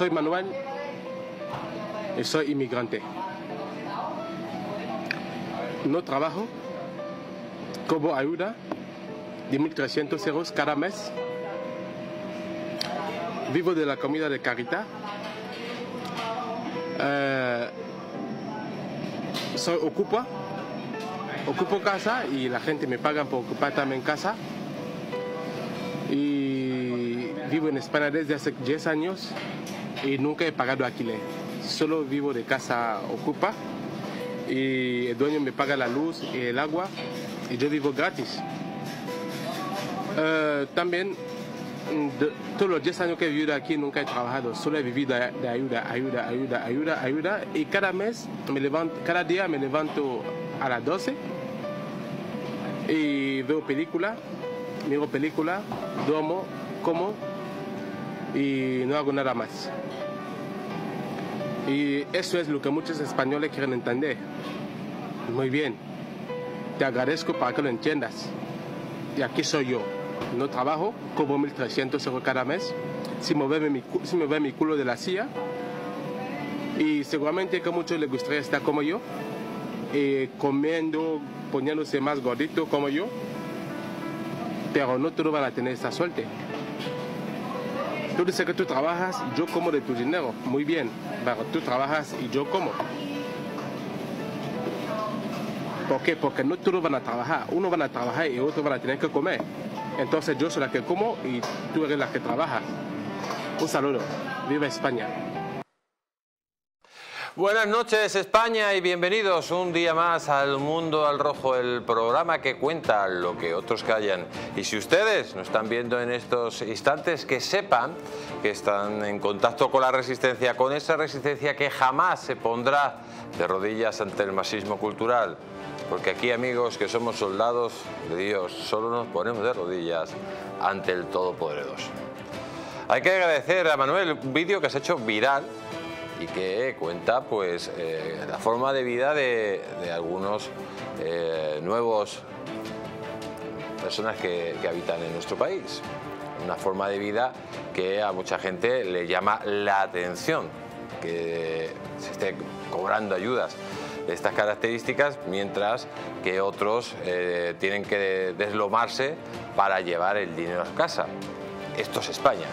soy Manuel y soy inmigrante. No trabajo, cobro ayuda de 1.300 euros cada mes. Vivo de la comida de caridad. Ocupo casa y la gente me paga por ocupar también casa. Y vivo en España desde hace 10 años y nunca he pagado alquiler. Solo vivo de casa ocupa y el dueño me paga la luz y el agua y yo vivo gratis. También todos los 10 años que he vivido aquí nunca he trabajado, solo he vivido de ayuda y cada mes cada día me levanto a las 12 y veo película, miro película, duermo, como y no hago nada más. Y eso es lo que muchos españoles quieren entender. Muy bien, te agradezco para que lo entiendas. Y aquí soy yo. No trabajo, cobro 1.300 euros cada mes, sin moverme mi culo de la silla. Y seguramente que a muchos les gustaría estar como yo, comiendo, poniéndose más gordito como yo, pero no todos van a tener esa suerte. Tú dices que tú trabajas, yo como de tu dinero, muy bien, pero tú trabajas y yo como. ¿Por qué? Porque no todos van a trabajar, uno van a trabajar y otros van a tener que comer. Entonces yo soy la que como y tú eres la que trabaja. Un saludo, viva España. Buenas noches España y bienvenidos un día más al Mundo al Rojo, el programa que cuenta lo que otros callan. Y si ustedes nos están viendo en estos instantes, que sepan que están en contacto con la resistencia, con esa resistencia que jamás se pondrá de rodillas ante el marxismo cultural. Porque aquí, amigos, que somos soldados de Dios, solo nos ponemos de rodillas ante el Todopoderoso. Hay que agradecer a Manuel un vídeo que se ha hecho viral y que cuenta pues la forma de vida de algunos nuevos personas que habitan en nuestro país. Una forma de vida que a mucha gente le llama la atención, que se esté cobrando ayudas de estas características, mientras que otros tienen que deslomarse para llevar el dinero a casa. Esto es España.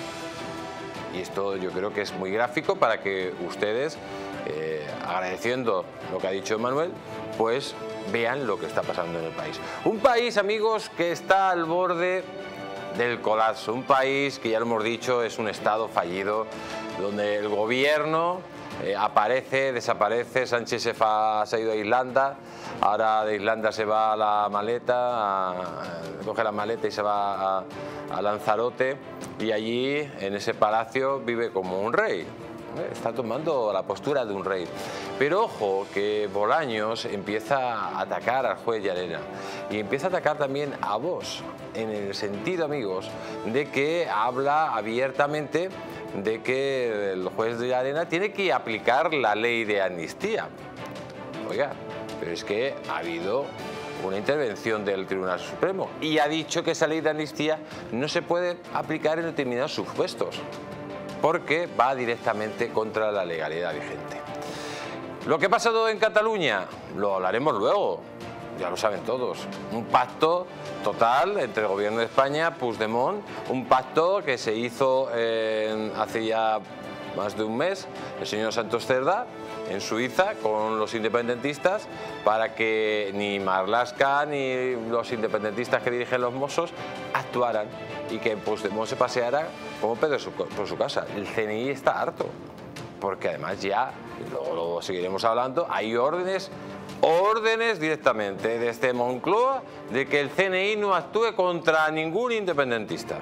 Y esto yo creo que es muy gráfico para que ustedes, agradeciendo lo que ha dicho Manuel, pues vean lo que está pasando en el país. Un país, amigos, que está al borde del colapso. Un país que, ya lo hemos dicho, es un estado fallido, donde el gobierno aparece, desaparece. Sánchez se ha ido a Irlanda, ahora de Irlanda se va a la maleta, coge la maleta y se va a Lanzarote, y allí en ese palacio vive como un rey. Está tomando la postura de un rey. Pero ojo, que Bolaños empieza a atacar al juez Llarena y empieza a atacar también a Vox, en el sentido, amigos, de que habla abiertamente de que el juez de Llarena tiene que aplicar la ley de amnistía. Oiga, pero es que ha habido una intervención del Tribunal Supremo y ha dicho que esa ley de amnistía no se puede aplicar en determinados supuestos, porque va directamente contra la legalidad vigente. Lo que ha pasado en Cataluña lo hablaremos luego, ya lo saben todos. Un pacto total entre el gobierno de España, Puigdemont, un pacto que se hizo hace ya más de un mes, el señor Santos Cerdá, en Suiza, con los independentistas, para que ni Marlaska ni los independentistas que dirigen los Mossos actuaran y que Puigdemont se paseara como Pedro por su casa. El CNI está harto, porque además ya, luego lo seguiremos hablando, hay órdenes directamente desde Moncloa de que el CNI no actúe contra ningún independentista.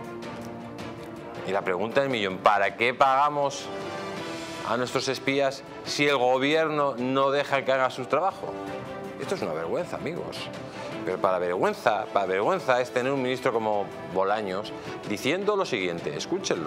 Y la pregunta del millón, ¿para qué pagamos a nuestros espías si el gobierno no deja que haga su trabajo? Esto es una vergüenza, amigos. Pero para vergüenza es tener un ministro como Bolaños diciendo lo siguiente, escúchenlo.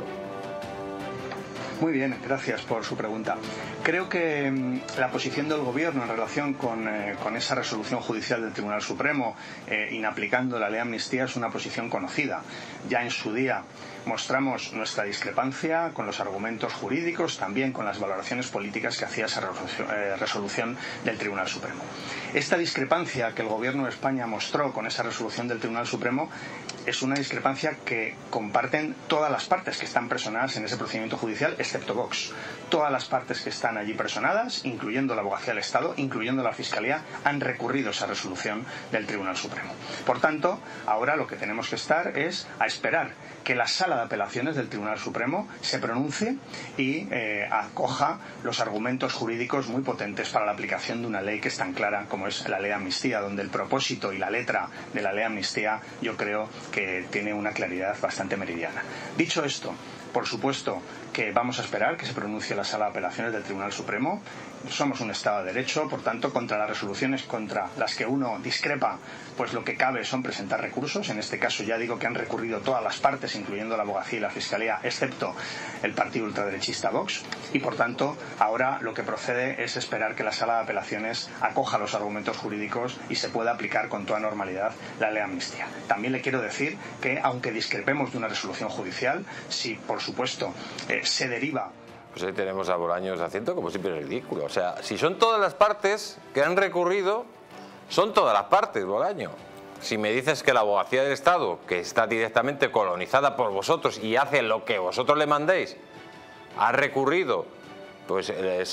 Muy bien, gracias por su pregunta. Creo que la posición del Gobierno en relación con esa resolución judicial del Tribunal Supremo inaplicando la ley de amnistía es una posición conocida. Ya en su día mostramos nuestra discrepancia con los argumentos jurídicos, también con las valoraciones políticas que hacía esa resolución del Tribunal Supremo. Esta discrepancia que el Gobierno de España mostró con esa resolución del Tribunal Supremo es una discrepancia que comparten todas las partes que están personadas en ese procedimiento judicial, excepto Vox. Todas las partes que están allí personadas, incluyendo la Abogacía del Estado, incluyendo la Fiscalía, han recurrido esa resolución del Tribunal Supremo. Por tanto, ahora lo que tenemos que estar es a esperar que la Sala de Apelaciones del Tribunal Supremo se pronuncie y acoja los argumentos jurídicos muy potentes para la aplicación de una ley que es tan clara como es la ley de amnistía, donde el propósito y la letra de la ley de amnistía yo creo que tiene una claridad bastante meridiana. Dicho esto, por supuesto que vamos a esperar que se pronuncie la Sala de Apelaciones del Tribunal Supremo. Somos un Estado de Derecho, por tanto, contra las resoluciones contra las que uno discrepa, pues lo que cabe son presentar recursos. En este caso ya digo que han recurrido todas las partes, incluyendo la Abogacía y la Fiscalía, excepto el partido ultraderechista Vox. Y por tanto, ahora lo que procede es esperar que la Sala de Apelaciones acoja los argumentos jurídicos y se pueda aplicar con toda normalidad la ley de amnistía. También le quiero decir que, aunque discrepemos de una resolución judicial, si por supuesto se deriva. Pues ahí tenemos a Bolaños haciendo como siempre ridículo. O sea, si son todas las partes que han recurrido, son todas las partes, Bolaño. Si me dices que la Abogacía del Estado, que está directamente colonizada por vosotros y hace lo que vosotros le mandéis, ha recurrido, pues el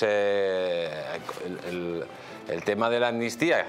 tema de la amnistía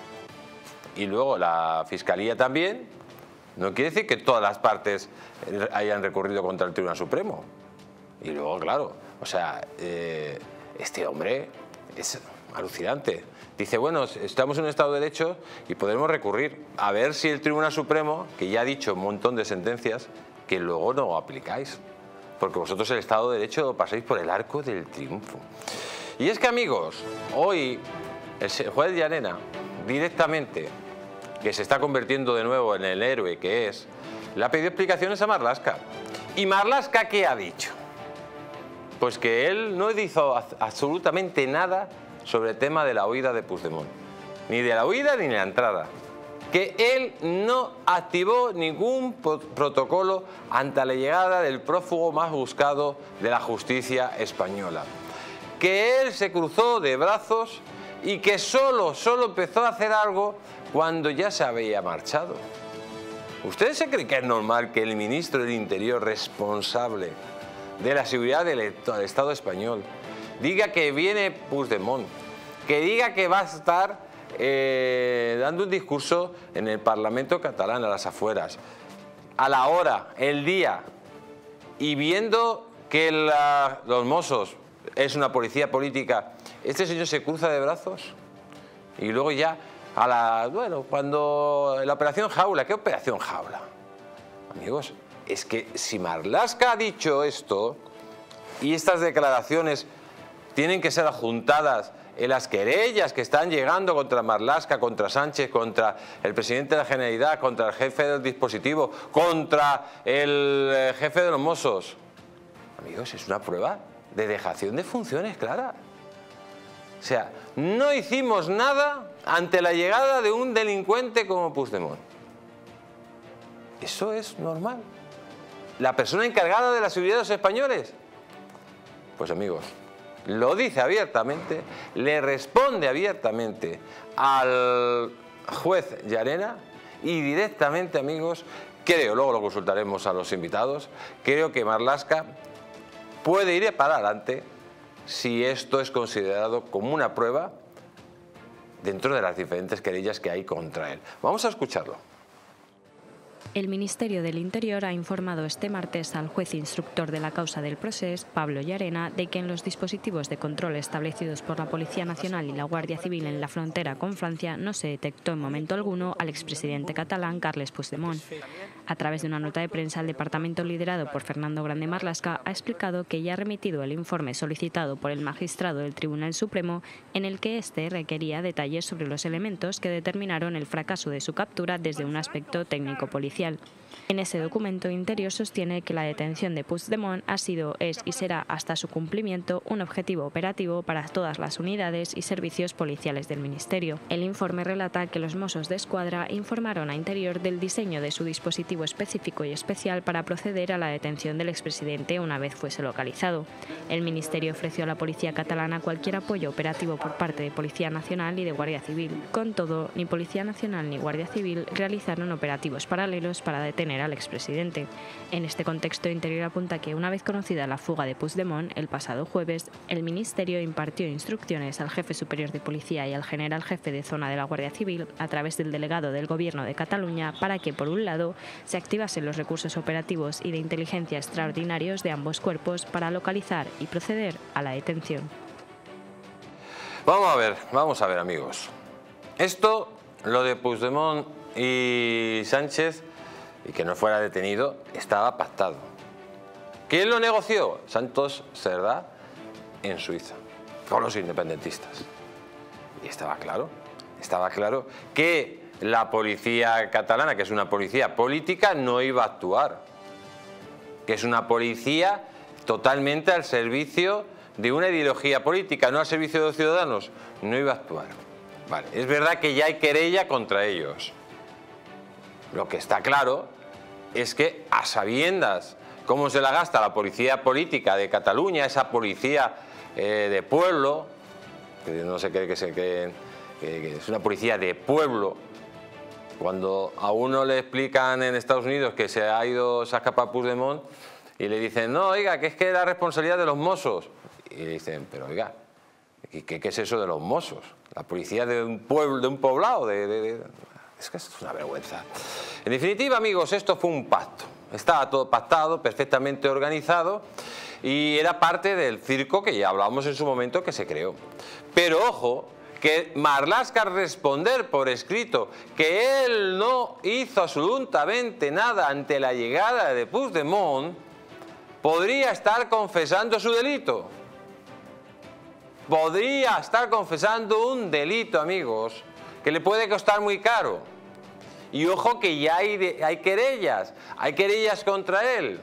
y luego la Fiscalía también, no quiere decir que todas las partes hayan recurrido contra el Tribunal Supremo. Y luego, claro, o sea, este hombre es alucinante. Dice, bueno, estamos en un Estado de Derecho y podemos recurrir a ver si el Tribunal Supremo, que ya ha dicho un montón de sentencias, que luego no aplicáis. Porque vosotros el Estado de Derecho lo pasáis por el arco del triunfo. Y es que, amigos, hoy el juez Llarena, directamente, que se está convirtiendo de nuevo en el héroe que es, le ha pedido explicaciones a Marlaska. ¿Y Marlaska qué ha dicho? Pues que él no hizo absolutamente nada sobre el tema de la huida de Puigdemont. Ni de la huida ni de la entrada. Que él no activó ningún protocolo ante la llegada del prófugo más buscado de la justicia española. Que él se cruzó de brazos y que solo empezó a hacer algo cuando ya se había marchado. ¿Ustedes se creen que es normal que el ministro del Interior responsable de la seguridad del Estado español diga que viene Puigdemont, que diga que va a estar dando un discurso en el Parlamento catalán a las afueras, a la hora, el día, y viendo que los Mossos es una policía política, este señor se cruza de brazos? Y luego ya, cuando la operación Jaula, ¿qué operación Jaula? Amigos, es que si Marlaska ha dicho esto y estas declaraciones tienen que ser adjuntadas en las querellas que están llegando contra Marlaska, contra Sánchez, contra el presidente de la Generalitat, contra el jefe del dispositivo, contra el jefe de los Mossos. Amigos, es una prueba de dejación de funciones clara. O sea, no hicimos nada ante la llegada de un delincuente como Puigdemont. Eso es normal. ¿La persona encargada de la seguridad de los españoles? Pues amigos, lo dice abiertamente, le responde abiertamente al juez Llarena y directamente, amigos, creo, luego lo consultaremos a los invitados, creo que Marlaska puede ir para adelante si esto es considerado como una prueba dentro de las diferentes querellas que hay contra él. Vamos a escucharlo. El Ministerio del Interior ha informado este martes al juez instructor de la causa del procés, Pablo Llarena, de que en los dispositivos de control establecidos por la Policía Nacional y la Guardia Civil en la frontera con Francia no se detectó en momento alguno al expresidente catalán Carles Puigdemont. A través de una nota de prensa, el departamento liderado por Fernando Grande Marlaska ha explicado que ya ha remitido el informe solicitado por el magistrado del Tribunal Supremo en el que éste requería detalles sobre los elementos que determinaron el fracaso de su captura desde un aspecto técnico-policial. En ese documento, Interior sostiene que la detención de Puigdemont ha sido, es y será hasta su cumplimiento un objetivo operativo para todas las unidades y servicios policiales del Ministerio. El informe relata que los Mossos de Escuadra informaron a Interior del diseño de su dispositivo específico y especial para proceder a la detención del expresidente una vez fuese localizado. El Ministerio ofreció a la policía catalana cualquier apoyo operativo por parte de Policía Nacional y de Guardia Civil. Con todo, ni Policía Nacional ni Guardia Civil realizaron operativos paralelos para detener al expresidente. En este contexto, Interior apunta que una vez conocida la fuga de Puigdemont, el pasado jueves, el Ministerio impartió instrucciones al jefe superior de policía y al general jefe de zona de la Guardia Civil, a través del delegado del Gobierno de Cataluña, para que, por un lado, se activasen los recursos operativos y de inteligencia extraordinarios de ambos cuerpos para localizar y proceder a la detención. Vamos a ver, amigos. Esto, lo de Puigdemont y Sánchez, y que no fuera detenido, estaba pactado. ¿Quién lo negoció? Santos Cerdá en Suiza, con los independentistas. Y estaba claro que la policía catalana, que es una policía política, no iba a actuar. Que es una policía totalmente al servicio de una ideología política, no al servicio de los ciudadanos. No iba a actuar. Vale, es verdad que ya hay querella contra ellos. Lo que está claro es que, a sabiendas cómo se la gasta la policía política de Cataluña, esa policía de pueblo, que no se cree que es una policía de pueblo, cuando a uno le explican en Estados Unidos que se ha escapado Puigdemont y le dicen, no, oiga, que es que es la responsabilidad de los Mossos. Y le dicen, pero oiga, ¿qué es eso de los Mossos? La policía de un pueblo, de un poblado, es que esto es una vergüenza. En definitiva, amigos, esto fue un pacto. Estaba todo pactado, perfectamente organizado, y era parte del circo que ya hablábamos en su momento que se creó. Pero ojo, que Marlaska responder por escrito que él no hizo absolutamente nada ante la llegada de Puigdemont, podría estar confesando su delito. Podría estar confesando un delito, amigos, que le puede costar muy caro. Y ojo que ya hay querellas contra él.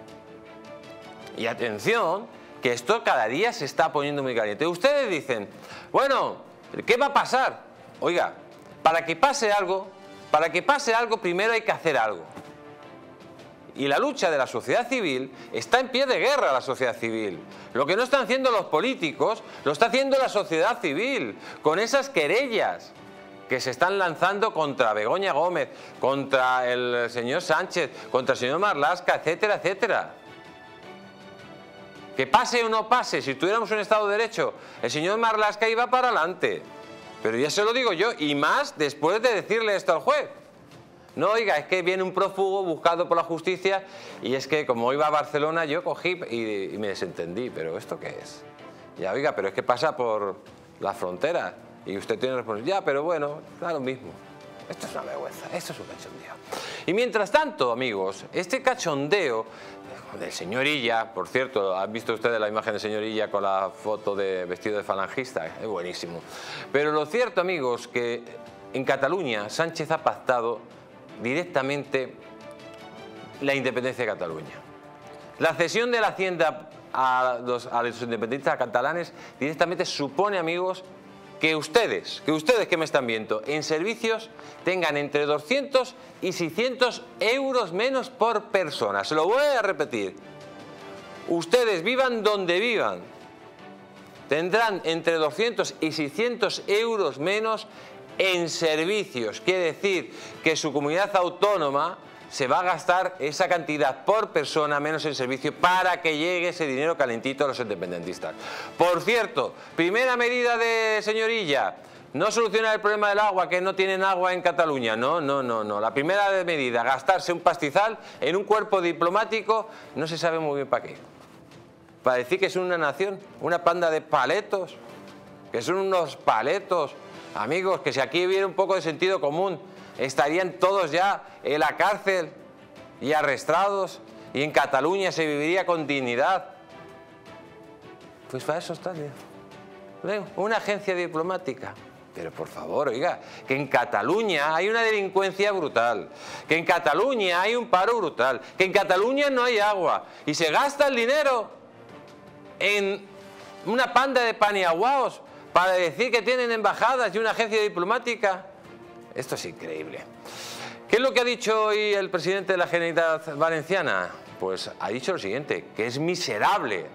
Y atención, que esto cada día se está poniendo muy caliente. Ustedes dicen, bueno, ¿qué va a pasar? Oiga, para que pase algo primero hay que hacer algo. Y la lucha de la sociedad civil está en pie de guerra, la sociedad civil. Lo que no están haciendo los políticos, lo está haciendo la sociedad civil, con esas querellas que se están lanzando contra Begoña Gómez, contra el señor Sánchez, contra el señor Marlaska, etcétera, etcétera. Que pase o no pase, si tuviéramos un Estado de Derecho, el señor Marlaska iba para adelante. Pero ya se lo digo yo, y más después de decirle esto al juez. No, oiga, es que viene un prófugo buscado por la justicia y es que como iba a Barcelona yo cogí y me desentendí. ¿Pero esto qué es? Ya, oiga, pero es que pasa por la frontera y usted tiene responsabilidad. Ya, pero bueno, da lo mismo. Esto es una vergüenza, esto es un cachondeo. Y mientras tanto, amigos, este cachondeo del señor Illa, por cierto, ¿han visto ustedes la imagen del señor Illa con la foto de vestido de falangista? Es buenísimo. Pero lo cierto, amigos, que en Cataluña Sánchez ha pactado directamente la independencia de Cataluña. La cesión de la hacienda a los independentistas catalanes directamente supone, amigos, que ustedes que me están viendo en servicios tengan entre 200 y 600 euros menos por persona. Se lo voy a repetir. Ustedes vivan donde vivan, tendrán entre 200 y 600 euros menos en servicios. Quiere decir que su comunidad autónoma se va a gastar esa cantidad por persona menos en servicio para que llegue ese dinero calentito a los independentistas. Por cierto, primera medida de señor Illa, no solucionar el problema del agua, que no tienen agua en Cataluña. No. La primera medida, gastarse un pastizal en un cuerpo diplomático, no se sabe muy bien para qué. Para decir que es una nación, una panda de paletos, que son unos paletos. Amigos, que si aquí hubiera un poco de sentido común, estarían todos ya en la cárcel y arrestados, y en Cataluña se viviría con dignidad. Pues para eso está, una agencia diplomática. Pero por favor, oiga, que en Cataluña hay una delincuencia brutal, que en Cataluña hay un paro brutal, que en Cataluña no hay agua y se gasta el dinero en una panda de paniaguaos para decir que tienen embajadas y una agencia diplomática. Esto es increíble. ¿Qué es lo que ha dicho hoy el presidente de la Generalitat Valenciana? Pues ha dicho lo siguiente, que es miserable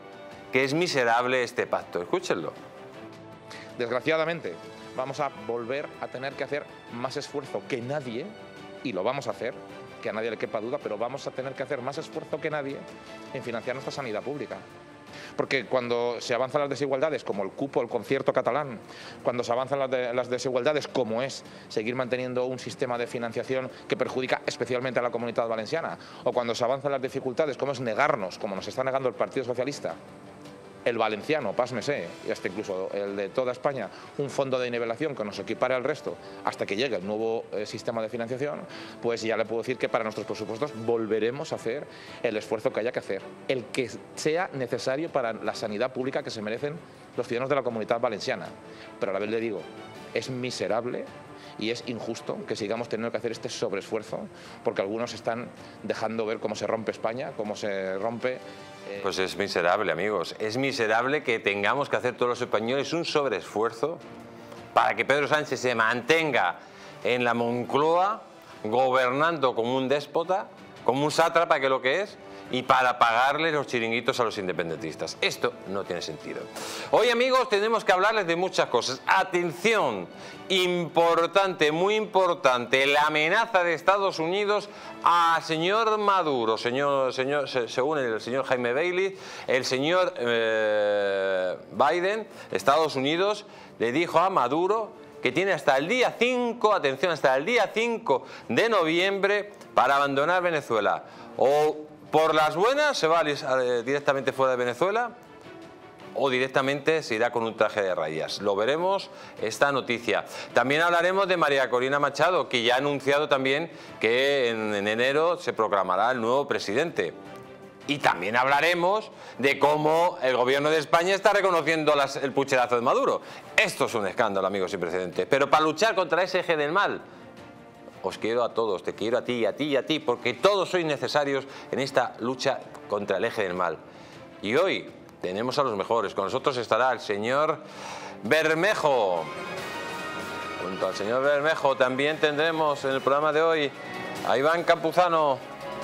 este pacto. Escúchenlo. Desgraciadamente, vamos a volver a tener que hacer más esfuerzo que nadie, y lo vamos a hacer, que a nadie le quepa duda, pero vamos a tener que hacer más esfuerzo que nadie en financiar nuestra sanidad pública. Porque cuando se avanzan las desigualdades, como el cupo, el concierto catalán, cuando se avanzan las desigualdades, como es seguir manteniendo un sistema de financiación que perjudica especialmente a la Comunidad Valenciana, o cuando se avanzan las dificultades, como es negarnos, como nos está negando el Partido Socialista, el valenciano, pásmese, y hasta incluso el de toda España, un fondo de nivelación que nos equipare al resto hasta que llegue el nuevo sistema de financiación, pues ya le puedo decir que para nuestros presupuestos volveremos a hacer el esfuerzo que haya que hacer, el que sea necesario para la sanidad pública que se merecen los ciudadanos de la Comunidad Valenciana. Pero a la vez le digo, es miserable y es injusto que sigamos teniendo que hacer este sobreesfuerzo, porque algunos están dejando ver cómo se rompe España, cómo se rompe... Pues es miserable, amigos. Es miserable que tengamos que hacer todos los españoles un sobreesfuerzo para que Pedro Sánchez se mantenga en la Moncloa gobernando como un déspota, como un sátrapa, que es lo que es, y para pagarle los chiringuitos a los independentistas. Esto no tiene sentido. Hoy, amigos, tenemos que hablarles de muchas cosas. Atención, importante, muy importante, la amenaza de Estados Unidos al señor Maduro. Según el señor Jaime Bailey, el señor Biden, Estados Unidos, le dijo a Maduro que tiene hasta el día 5, atención, hasta el día 5 de noviembre para abandonar Venezuela. O por las buenas se va directamente fuera de Venezuela, o directamente se irá con un traje de rayas. Lo veremos, esta noticia. También hablaremos de María Corina Machado, que ya ha anunciado también que en enero se proclamará el nuevo presidente. Y también hablaremos de cómo el gobierno de España está reconociendo el pucherazo de Maduro. Esto es un escándalo, amigos, sin precedentes. Pero para luchar contra ese eje del mal, os quiero a todos, te quiero a ti, a ti y a ti, porque todos sois necesarios en esta lucha contra el eje del mal. Y hoy tenemos a los mejores. Con nosotros estará el señor Bermejo. Junto al señor Bermejo también tendremos en el programa de hoy a Iván Campuzano,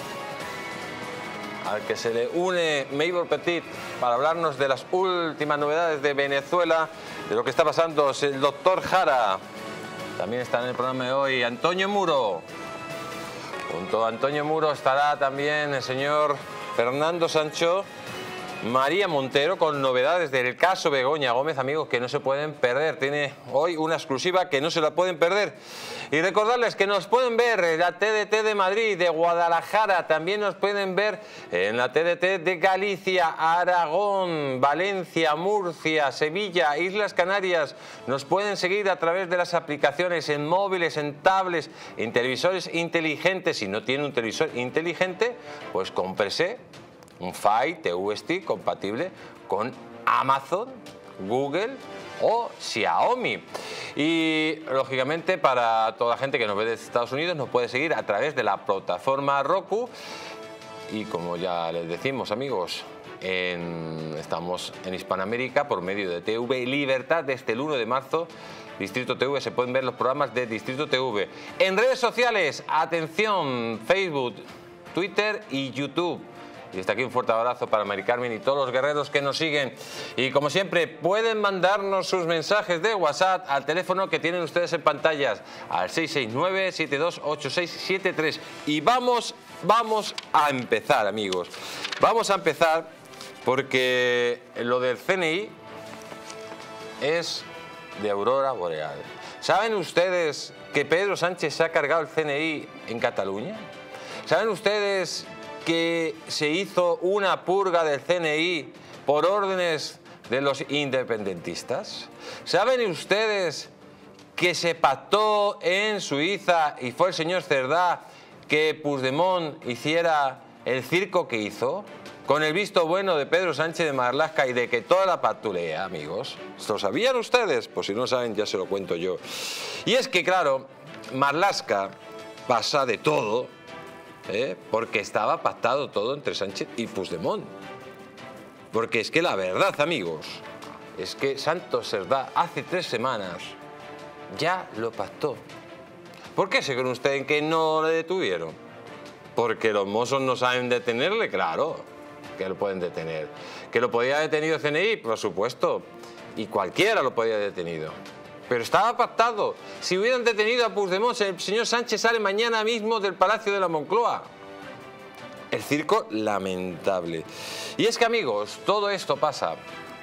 al que se le une Mabel Petit para hablarnos de las últimas novedades de Venezuela, de lo que está pasando. Es el doctor Jara. También está en el programa de hoy Antonio Muro. Junto a Antonio Muro estará también el señor Fernando Sancho, María Montero, con novedades del caso Begoña Gómez, amigos, que no se pueden perder. Tiene hoy una exclusiva que no se la pueden perder. Y recordarles que nos pueden ver en la TDT de Madrid, de Guadalajara, también nos pueden ver en la TDT de Galicia, Aragón, Valencia, Murcia, Sevilla, Islas Canarias. Nos pueden seguir a través de las aplicaciones en móviles, en tablets, en televisores inteligentes. Si no tiene un televisor inteligente, pues cómprese un Fire TV Stick compatible con Amazon, Google o Xiaomi. Y lógicamente para toda la gente que nos ve desde Estados Unidos nos puede seguir a través de la plataforma Roku. Y como ya les decimos, amigos, estamos en Hispanoamérica por medio de TV Libertad desde el 1 de marzo. Distrito TV, se pueden ver los programas de Distrito TV. En redes sociales, atención, Facebook, Twitter y YouTube. Y está aquí un fuerte abrazo para Mari Carmen y todos los guerreros que nos siguen. Y como siempre, pueden mandarnos sus mensajes de WhatsApp al teléfono que tienen ustedes en pantallas, al 669-728673. Y vamos a empezar, amigos. Vamos a empezar porque lo del CNI es de aurora boreal. ¿Saben ustedes que Pedro Sánchez se ha cargado el CNI en Cataluña? ¿Saben ustedes que se hizo una purga del CNI por órdenes de los independentistas? ¿Saben ustedes que se pactó en Suiza y fue el señor Cerdá que Puigdemont hiciera el circo que hizo? con el visto bueno de Pedro Sánchez de Marlaska y de que toda la patulea, amigos. ¿Lo sabían ustedes? Pues si no saben, ya se lo cuento yo. Y es que, claro, Marlaska pasa de todo, porque estaba pactado todo entre Sánchez y Puigdemont. Porque es que la verdad, amigos, es que Santos Cerdá hace 3 semanas ya lo pactó. ¿Por qué se cree usted en que no le detuvieron? Porque los mozos no saben detenerle, claro, que lo pueden detener. ¿Que lo podía haber detenido CNI? Por supuesto. Y cualquiera lo podía haber detenido. Pero estaba pactado. Si hubieran detenido a Puigdemont, el señor Sánchez sale mañana mismo del Palacio de la Moncloa. El circo lamentable. Y es que, amigos, todo esto pasa.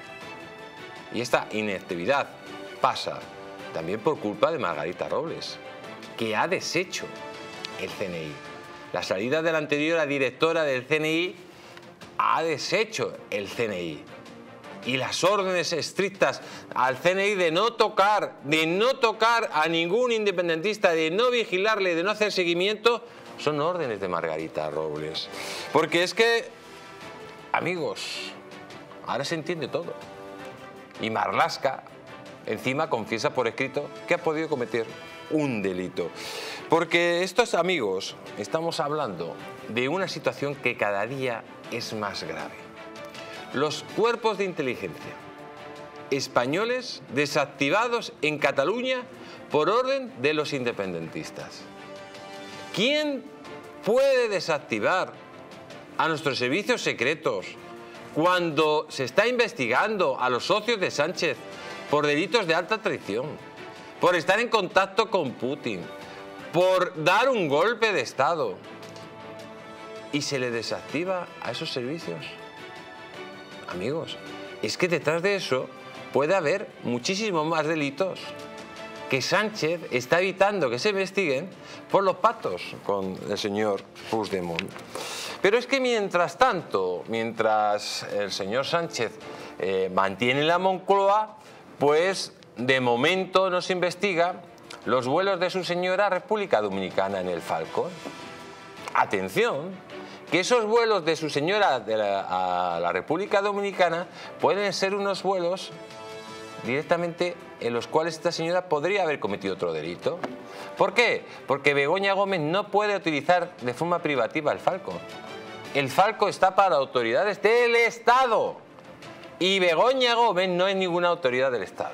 Y esta inactividad pasa también por culpa de Margarita Robles, que ha deshecho el CNI. La salida de la anterior directora del CNI ha deshecho el CNI. Y las órdenes estrictas al CNI de no tocar a ningún independentista, de no vigilarle, de no hacer seguimiento, son órdenes de Margarita Robles. Porque es que, amigos, ahora se entiende todo. Y Marlaska, encima, confiesa por escrito que ha podido cometer un delito. Porque estos, amigos, estamos hablando de una situación que cada día es más grave. Los cuerpos de inteligencia españoles desactivados en Cataluña por orden de los independentistas. ¿Quién puede desactivar a nuestros servicios secretos cuando se está investigando a los socios de Sánchez por delitos de alta traición, por estar en contacto con Putin, por dar un golpe de Estado, y se le desactiva a esos servicios? Amigos, es que detrás de eso puede haber muchísimos más delitos que Sánchez está evitando que se investiguen por los pactos con el señor Puigdemont. Pero es que mientras tanto, mientras el señor Sánchez mantiene la Moncloa, pues de momento no se investiga los vuelos de su señora a República Dominicana en el Falcon. Atención, que esos vuelos de su señora a la República Dominicana pueden ser unos vuelos directamente en los cuales esta señora podría haber cometido otro delito. ¿Por qué? Porque Begoña Gómez no puede utilizar de forma privativa el Falcon. El Falcon está para autoridades del Estado y Begoña Gómez no es ninguna autoridad del Estado.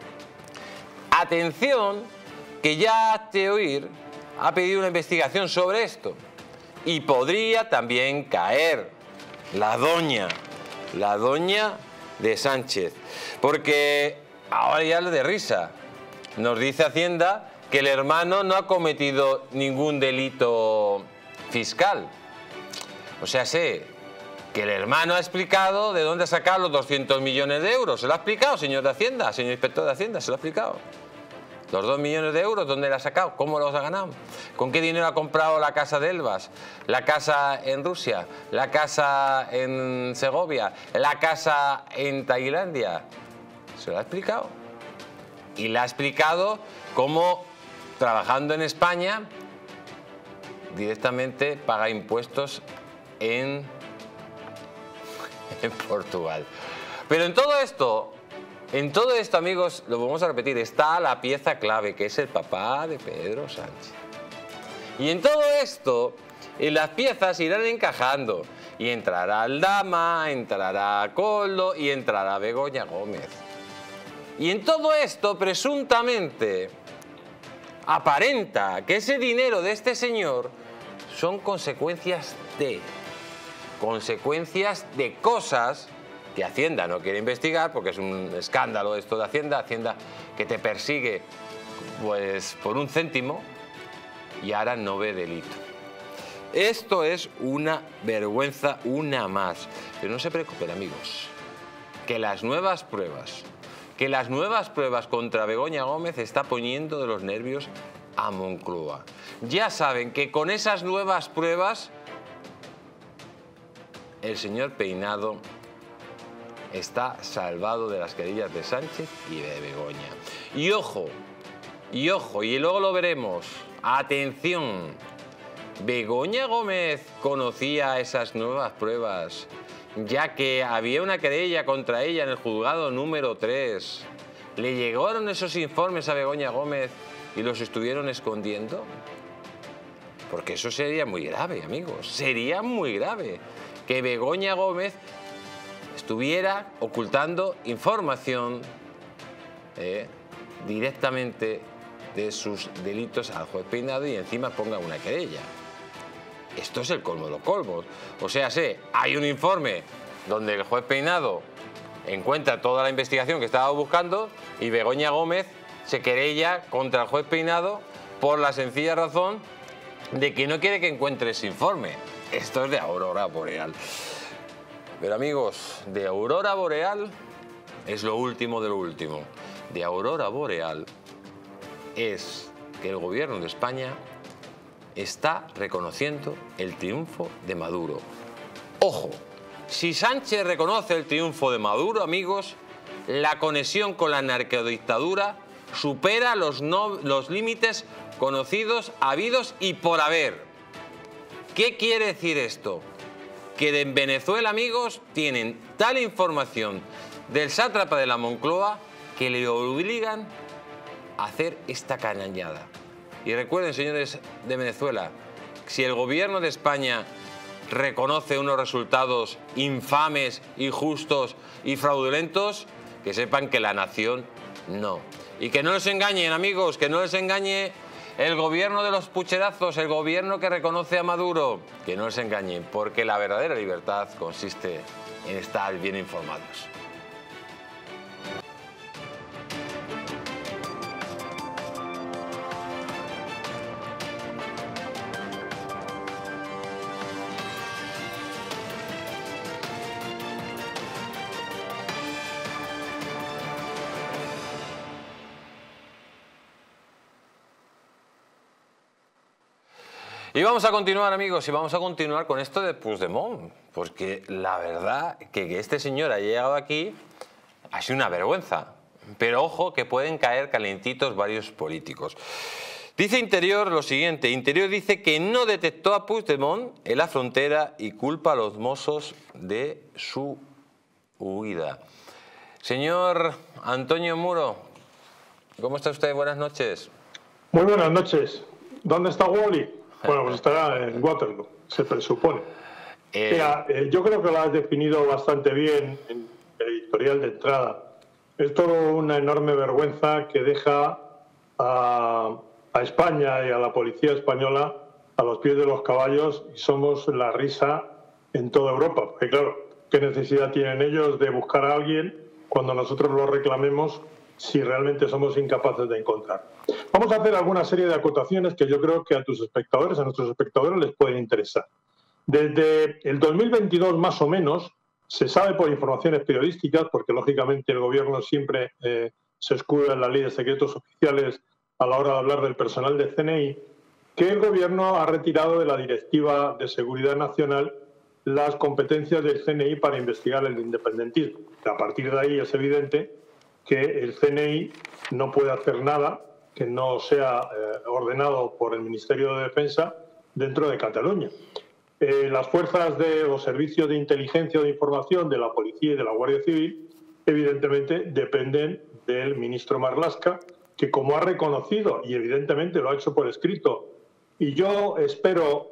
Atención, que ya Hazte Oír ha pedido una investigación sobre esto y podría también caer la doña de Sánchez, porque ahora ya de risa nos dice Hacienda que el hermano no ha cometido ningún delito fiscal. O sea, sé que el hermano ha explicado de dónde ha sacado los 200 millones de euros. ¿Se lo ha explicado, señor de Hacienda, señor inspector de Hacienda? ¿Se lo ha explicado? Los 2 millones de euros, ¿dónde los ha sacado? ¿Cómo los ha ganado? ¿Con qué dinero ha comprado la casa de Elbas? ¿La casa en Rusia? ¿La casa en Segovia? ¿La casa en Tailandia? ¿Se lo ha explicado? Y le ha explicado cómo, trabajando en España, directamente paga impuestos en Portugal. Pero en todo esto, amigos, lo vamos a repetir, está la pieza clave, que es el papá de Pedro Sánchez. Y en todo esto, las piezas irán encajando. Y entrará Aldama, entrará Koldo y entrará Begoña Gómez. Y en todo esto, presuntamente, aparenta que ese dinero de este señor son consecuencias de cosas que Hacienda no quiere investigar, porque es un escándalo esto de Hacienda que te persigue pues por un céntimo y ahora no ve delito. Esto es una vergüenza, una más. Pero no se preocupen, amigos, que las nuevas pruebas contra Begoña Gómez está poniendo de los nervios a Moncloa. Ya saben que con esas nuevas pruebas el señor Peinado está salvado de las querellas de Sánchez y de Begoña. Y ojo, y luego lo veremos. Atención, ¿Begoña Gómez conocía esas nuevas pruebas, ya que había una querella contra ella en el juzgado número 3? ¿Le llegaron esos informes a Begoña Gómez y los estuvieron escondiendo? Porque eso sería muy grave, amigos. Sería muy grave que Begoña Gómez estuviera ocultando información directamente de sus delitos al juez Peinado y encima ponga una querella. Esto es el colmo de los colmos. O sea, hay un informe donde el juez Peinado encuentra toda la investigación que estaba buscando y Begoña Gómez se querella contra el juez Peinado por la sencilla razón de que no quiere que encuentre ese informe. Esto es de aurora boreal. Pero amigos, de aurora boreal es lo último de lo último. De aurora boreal es que el gobierno de España está reconociendo el triunfo de Maduro. Ojo, si Sánchez reconoce el triunfo de Maduro, amigos, la conexión con la narcodictadura supera los límites conocidos, habidos y por haber. ¿Qué quiere decir esto? Que en Venezuela, amigos, tienen tal información del sátrapa de la Moncloa que le obligan a hacer esta canallada. Y recuerden, señores de Venezuela, si el gobierno de España reconoce unos resultados infames, injustos y fraudulentos, que sepan que la nación no. Y que no les engañen, amigos, que no les engañe el gobierno de los pucherazos, el gobierno que reconoce a Maduro, que no les engañen, porque la verdadera libertad consiste en estar bien informados. Y vamos a continuar, amigos, y vamos a continuar con esto de Puigdemont, porque la verdad que este señor haya llegado aquí ha sido una vergüenza. Pero ojo que pueden caer calentitos varios políticos. Dice Interior lo siguiente: Interior dice que no detectó a Puigdemont en la frontera y culpa a los Mossos de su huida. Señor Antonio Muro, ¿cómo está usted? Buenas noches. Muy buenas noches. ¿Dónde está Wally? Bueno, pues estará en Waterloo, se presupone. Mira, yo creo que lo has definido bastante bien en el editorial de entrada. Es todo una enorme vergüenza que deja a España y a la policía española a los pies de los caballos y somos la risa en toda Europa. Porque claro, ¿qué necesidad tienen ellos de buscar a alguien cuando nosotros lo reclamemos si realmente somos incapaces de encontrar? Vamos a hacer alguna serie de acotaciones que yo creo que a tus espectadores, a nuestros espectadores les pueden interesar. Desde el 2022 más o menos se sabe por informaciones periodísticas, porque lógicamente el gobierno siempre se escuda en la ley de secretos oficiales a la hora de hablar del personal del CNI, que el gobierno ha retirado de la Directiva de Seguridad Nacional las competencias del CNI para investigar el independentismo. A partir de ahí es evidente que el CNI no puede hacer nada que no sea ordenado por el Ministerio de Defensa dentro de Cataluña. Las fuerzas de los servicios de inteligencia o de información de la Policía y de la Guardia Civil, evidentemente, dependen del ministro Marlaska, que como ha reconocido, y evidentemente lo ha hecho por escrito, y yo espero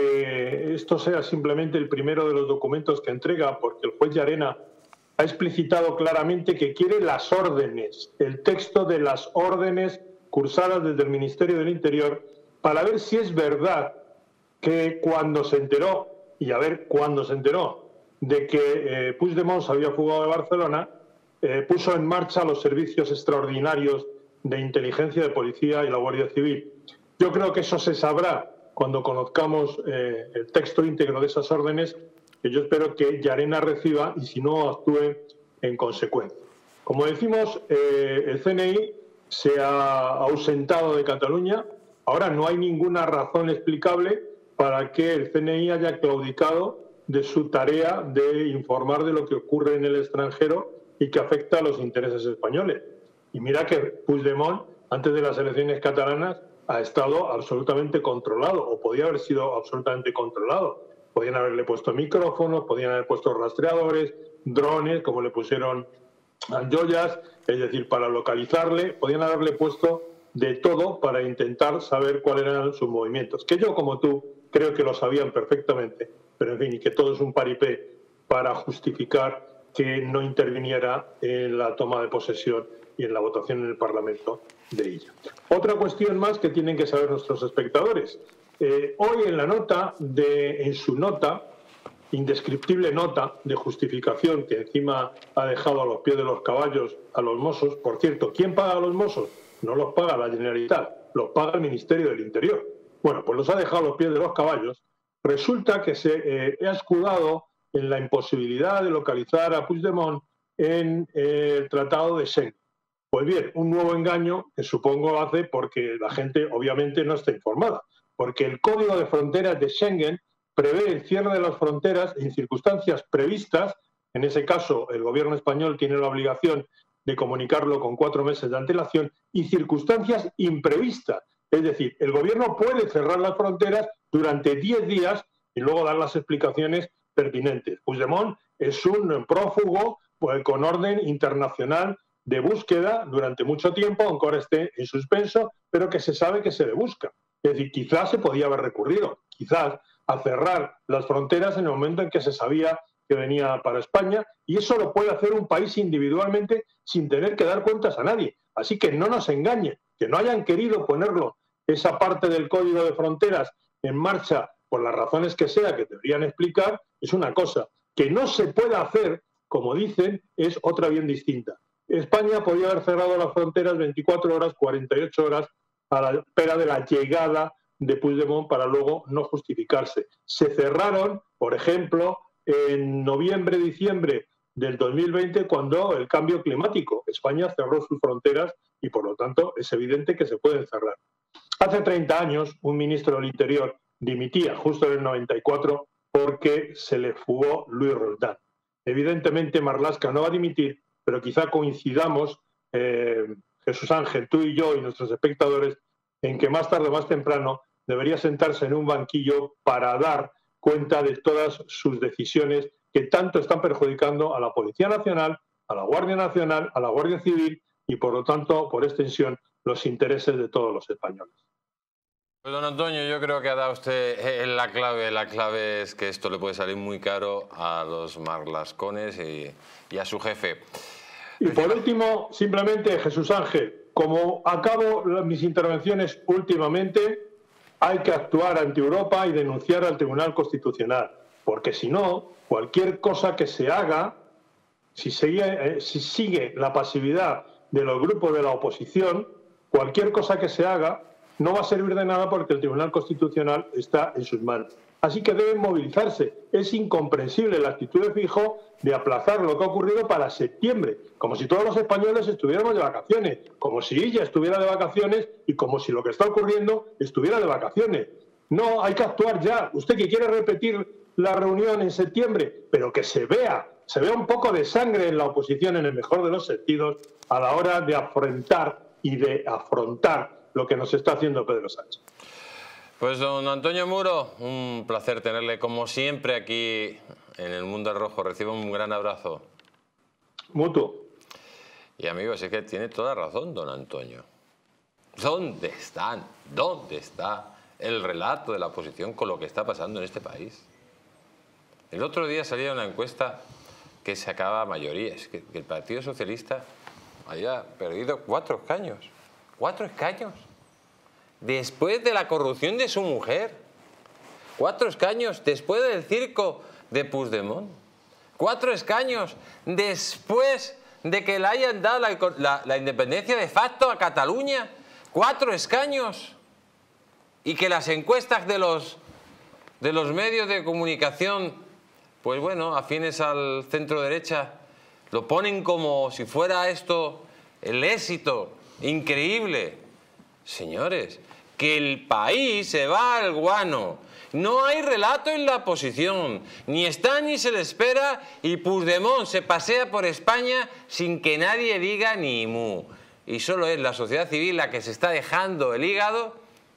que esto sea simplemente el primero de los documentos que entrega, porque el juez Llarena ha explicitado claramente que quiere las órdenes, el texto de las órdenes cursadas desde el Ministerio del Interior, para ver si es verdad que cuando se enteró, y a ver cuándo se enteró, de que Puigdemont se había fugado de Barcelona, puso en marcha los servicios extraordinarios de inteligencia de policía y la Guardia Civil. Yo creo que eso se sabrá cuando conozcamos el texto íntegro de esas órdenes, que yo espero que Llarena reciba y si no actúe en consecuencia. Como decimos, el CNI se ha ausentado de Cataluña. Ahora no hay ninguna razón explicable para que el CNI haya claudicado de su tarea de informar de lo que ocurre en el extranjero y que afecta a los intereses españoles. Y mira que Puigdemont, antes de las elecciones catalanas, ha estado absolutamente controlado, o podía haber sido absolutamente controlado. Podían haberle puesto micrófonos, podían haber puesto rastreadores, drones, como le pusieron a Joyas, es decir, para localizarle, podían haberle puesto de todo para intentar saber cuáles eran sus movimientos. Que yo, como tú, creo que lo sabían perfectamente, pero en fin, y que todo es un paripé para justificar que no interviniera en la toma de posesión y en la votación en el Parlamento de ella. Otra cuestión más que tienen que saber nuestros espectadores. Hoy en su nota, indescriptible nota de justificación que encima ha dejado a los pies de los caballos a los Mossos, por cierto, ¿quién paga a los Mossos? No los paga la Generalitat, los paga el Ministerio del Interior. Bueno, pues los ha dejado a los pies de los caballos. Resulta que se ha escudado en la imposibilidad de localizar a Puigdemont en el Tratado de Schengen. Pues bien, un nuevo engaño que supongo hace porque la gente obviamente no está informada, porque el Código de Fronteras de Schengen prevé el cierre de las fronteras en circunstancias previstas. En ese caso, el gobierno español tiene la obligación de comunicarlo con 4 meses de antelación, y circunstancias imprevistas. Es decir, el gobierno puede cerrar las fronteras durante 10 días y luego dar las explicaciones pertinentes. Puigdemont es un prófugo con orden internacional de búsqueda durante mucho tiempo, aunque ahora esté en suspenso, pero que se sabe que se le busca. Es decir, quizás se podía haber recurrido, quizás a cerrar las fronteras en el momento en que se sabía que venía para España, y eso lo puede hacer un país individualmente sin tener que dar cuentas a nadie. Así que no nos engañen, que no hayan querido ponerlo, esa parte del Código de Fronteras, en marcha por las razones que sea que deberían explicar, es una cosa. Que no se pueda hacer, como dicen, es otra bien distinta. España podía haber cerrado las fronteras 24 horas, 48 horas, a la espera de la llegada de Puigdemont para luego no justificarse. Se cerraron, por ejemplo, en noviembre, diciembre del 2020, cuando el cambio climático. España cerró sus fronteras y, por lo tanto, es evidente que se pueden cerrar. Hace 30 años, un ministro del Interior dimitía justo en el 94 porque se le fugó Luis Roldán. Evidentemente, Marlaska no va a dimitir, pero quizá coincidamos, Jesús Ángel, tú y yo y nuestros espectadores, en que más tarde o más temprano debería sentarse en un banquillo para dar cuenta de todas sus decisiones que tanto están perjudicando a la Policía Nacional, a la Guardia Nacional, a la Guardia Civil y, por lo tanto, por extensión, los intereses de todos los españoles. Pues don Antonio, yo creo que ha dado usted la clave. La clave es que esto le puede salir muy caro a los marlascones y a su jefe. Y por último, simplemente, Jesús Ángel, como acabo mis intervenciones últimamente, hay que actuar ante Europa y denunciar al Tribunal Constitucional, porque si no, cualquier cosa que se haga, si sigue la pasividad de los grupos de la oposición, cualquier cosa que se haga no va a servir de nada porque el Tribunal Constitucional está en sus manos. Así que deben movilizarse. Es incomprensible la actitud de Feijóo de aplazar lo que ha ocurrido para septiembre, como si todos los españoles estuviéramos de vacaciones, como si ella estuviera de vacaciones y como si lo que está ocurriendo estuviera de vacaciones. No, hay que actuar ya. Usted que quiere repetir la reunión en septiembre, pero que se vea un poco de sangre en la oposición, en el mejor de los sentidos, a la hora de afrontar lo que nos está haciendo Pedro Sánchez. Pues don Antonio Muro, un placer tenerle como siempre aquí en El Mundo al Rojo. Reciba un gran abrazo. Mutuo. Y amigos, es que tiene toda razón don Antonio. ¿Dónde está el relato de la oposición con lo que está pasando en este país? El otro día salía una encuesta que sacaba mayorías, que el Partido Socialista haya perdido 4 escaños. 4 escaños. Después de la corrupción de su mujer. 4 escaños después del circo de Puigdemont. 4 escaños después de que le hayan dado la independencia de facto a Cataluña. 4 escaños. Y que las encuestas de los medios de comunicación, pues bueno, afines al centro derecha, lo ponen como si fuera esto el éxito increíble. Señores, que el país se va al guano. No hay relato en la oposición. Ni está ni se le espera. Y Puigdemont se pasea por España sin que nadie diga ni mu. Y solo es la sociedad civil la que se está dejando el hígado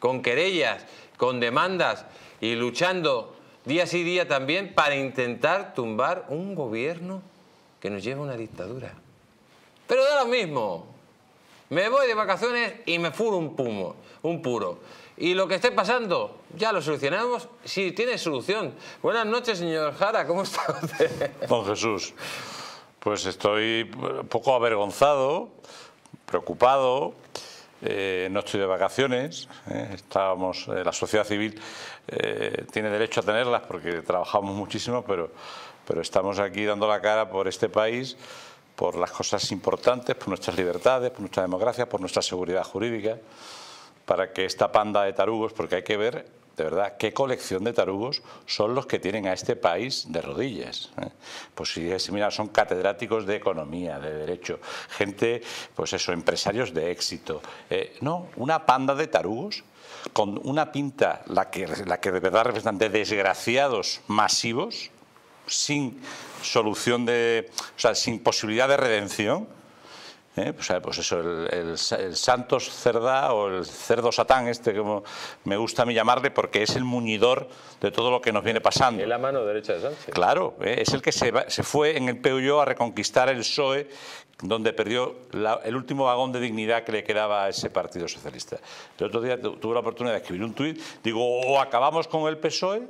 con querellas, con demandas y luchando día sí día también para intentar tumbar un gobierno que nos lleva a una dictadura. Pero da lo mismo. Me voy de vacaciones y me furo un puro. Y lo que esté pasando, ya lo solucionamos si tiene solución. Buenas noches, señor Jara, ¿cómo está usted? Don Jesús, pues estoy un poco avergonzado, preocupado. No estoy de vacaciones, estábamos, la sociedad civil tiene derecho a tenerlas porque trabajamos muchísimo, pero estamos aquí dando la cara por este país, por las cosas importantes, por nuestras libertades, por nuestra democracia, por nuestra seguridad jurídica, para que esta panda de tarugos, porque hay que ver de verdad qué colección de tarugos son los que tienen a este país de rodillas. Pues si mira, son catedráticos de economía, de derecho, gente, pues eso, empresarios de éxito. No, una panda de tarugos con una pinta, la que de verdad representan, de desgraciados masivos, sin solución o sea, sin posibilidad de redención. Pues eso, el Santos Cerdá o el cerdo Satán, como me gusta a mí llamarle, porque es el muñidor de todo lo que nos viene pasando. Es la mano derecha de Sánchez. Claro, es el que se fue en el PUYO a reconquistar el PSOE, donde perdió el último vagón de dignidad que le quedaba a ese Partido Socialista. El otro día tuve la oportunidad de escribir un tuit, digo, o acabamos con el PSOE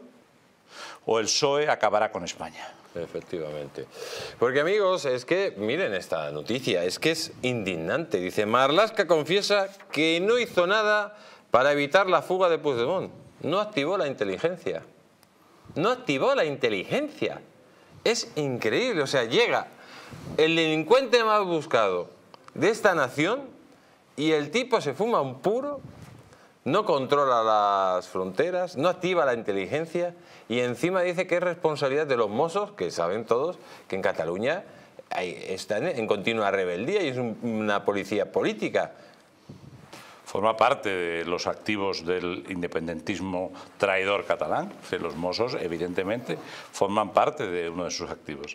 o el PSOE acabará con España. Efectivamente. Porque, amigos, es que, miren esta noticia, es que es indignante. Dice, Marlaska confiesa que no hizo nada para evitar la fuga de Puigdemont. No activó la inteligencia. No activó la inteligencia. Es increíble. O sea, llega el delincuente más buscado de esta nación y el tipo se fuma un puro, no controla las fronteras, no activa la inteligencia y encima dice que es responsabilidad de los Mossos, que saben todos que en Cataluña están en continua rebeldía y es una policía política. Forma parte de los activos del independentismo traidor catalán. Los Mossos, evidentemente, forman parte de uno de sus activos.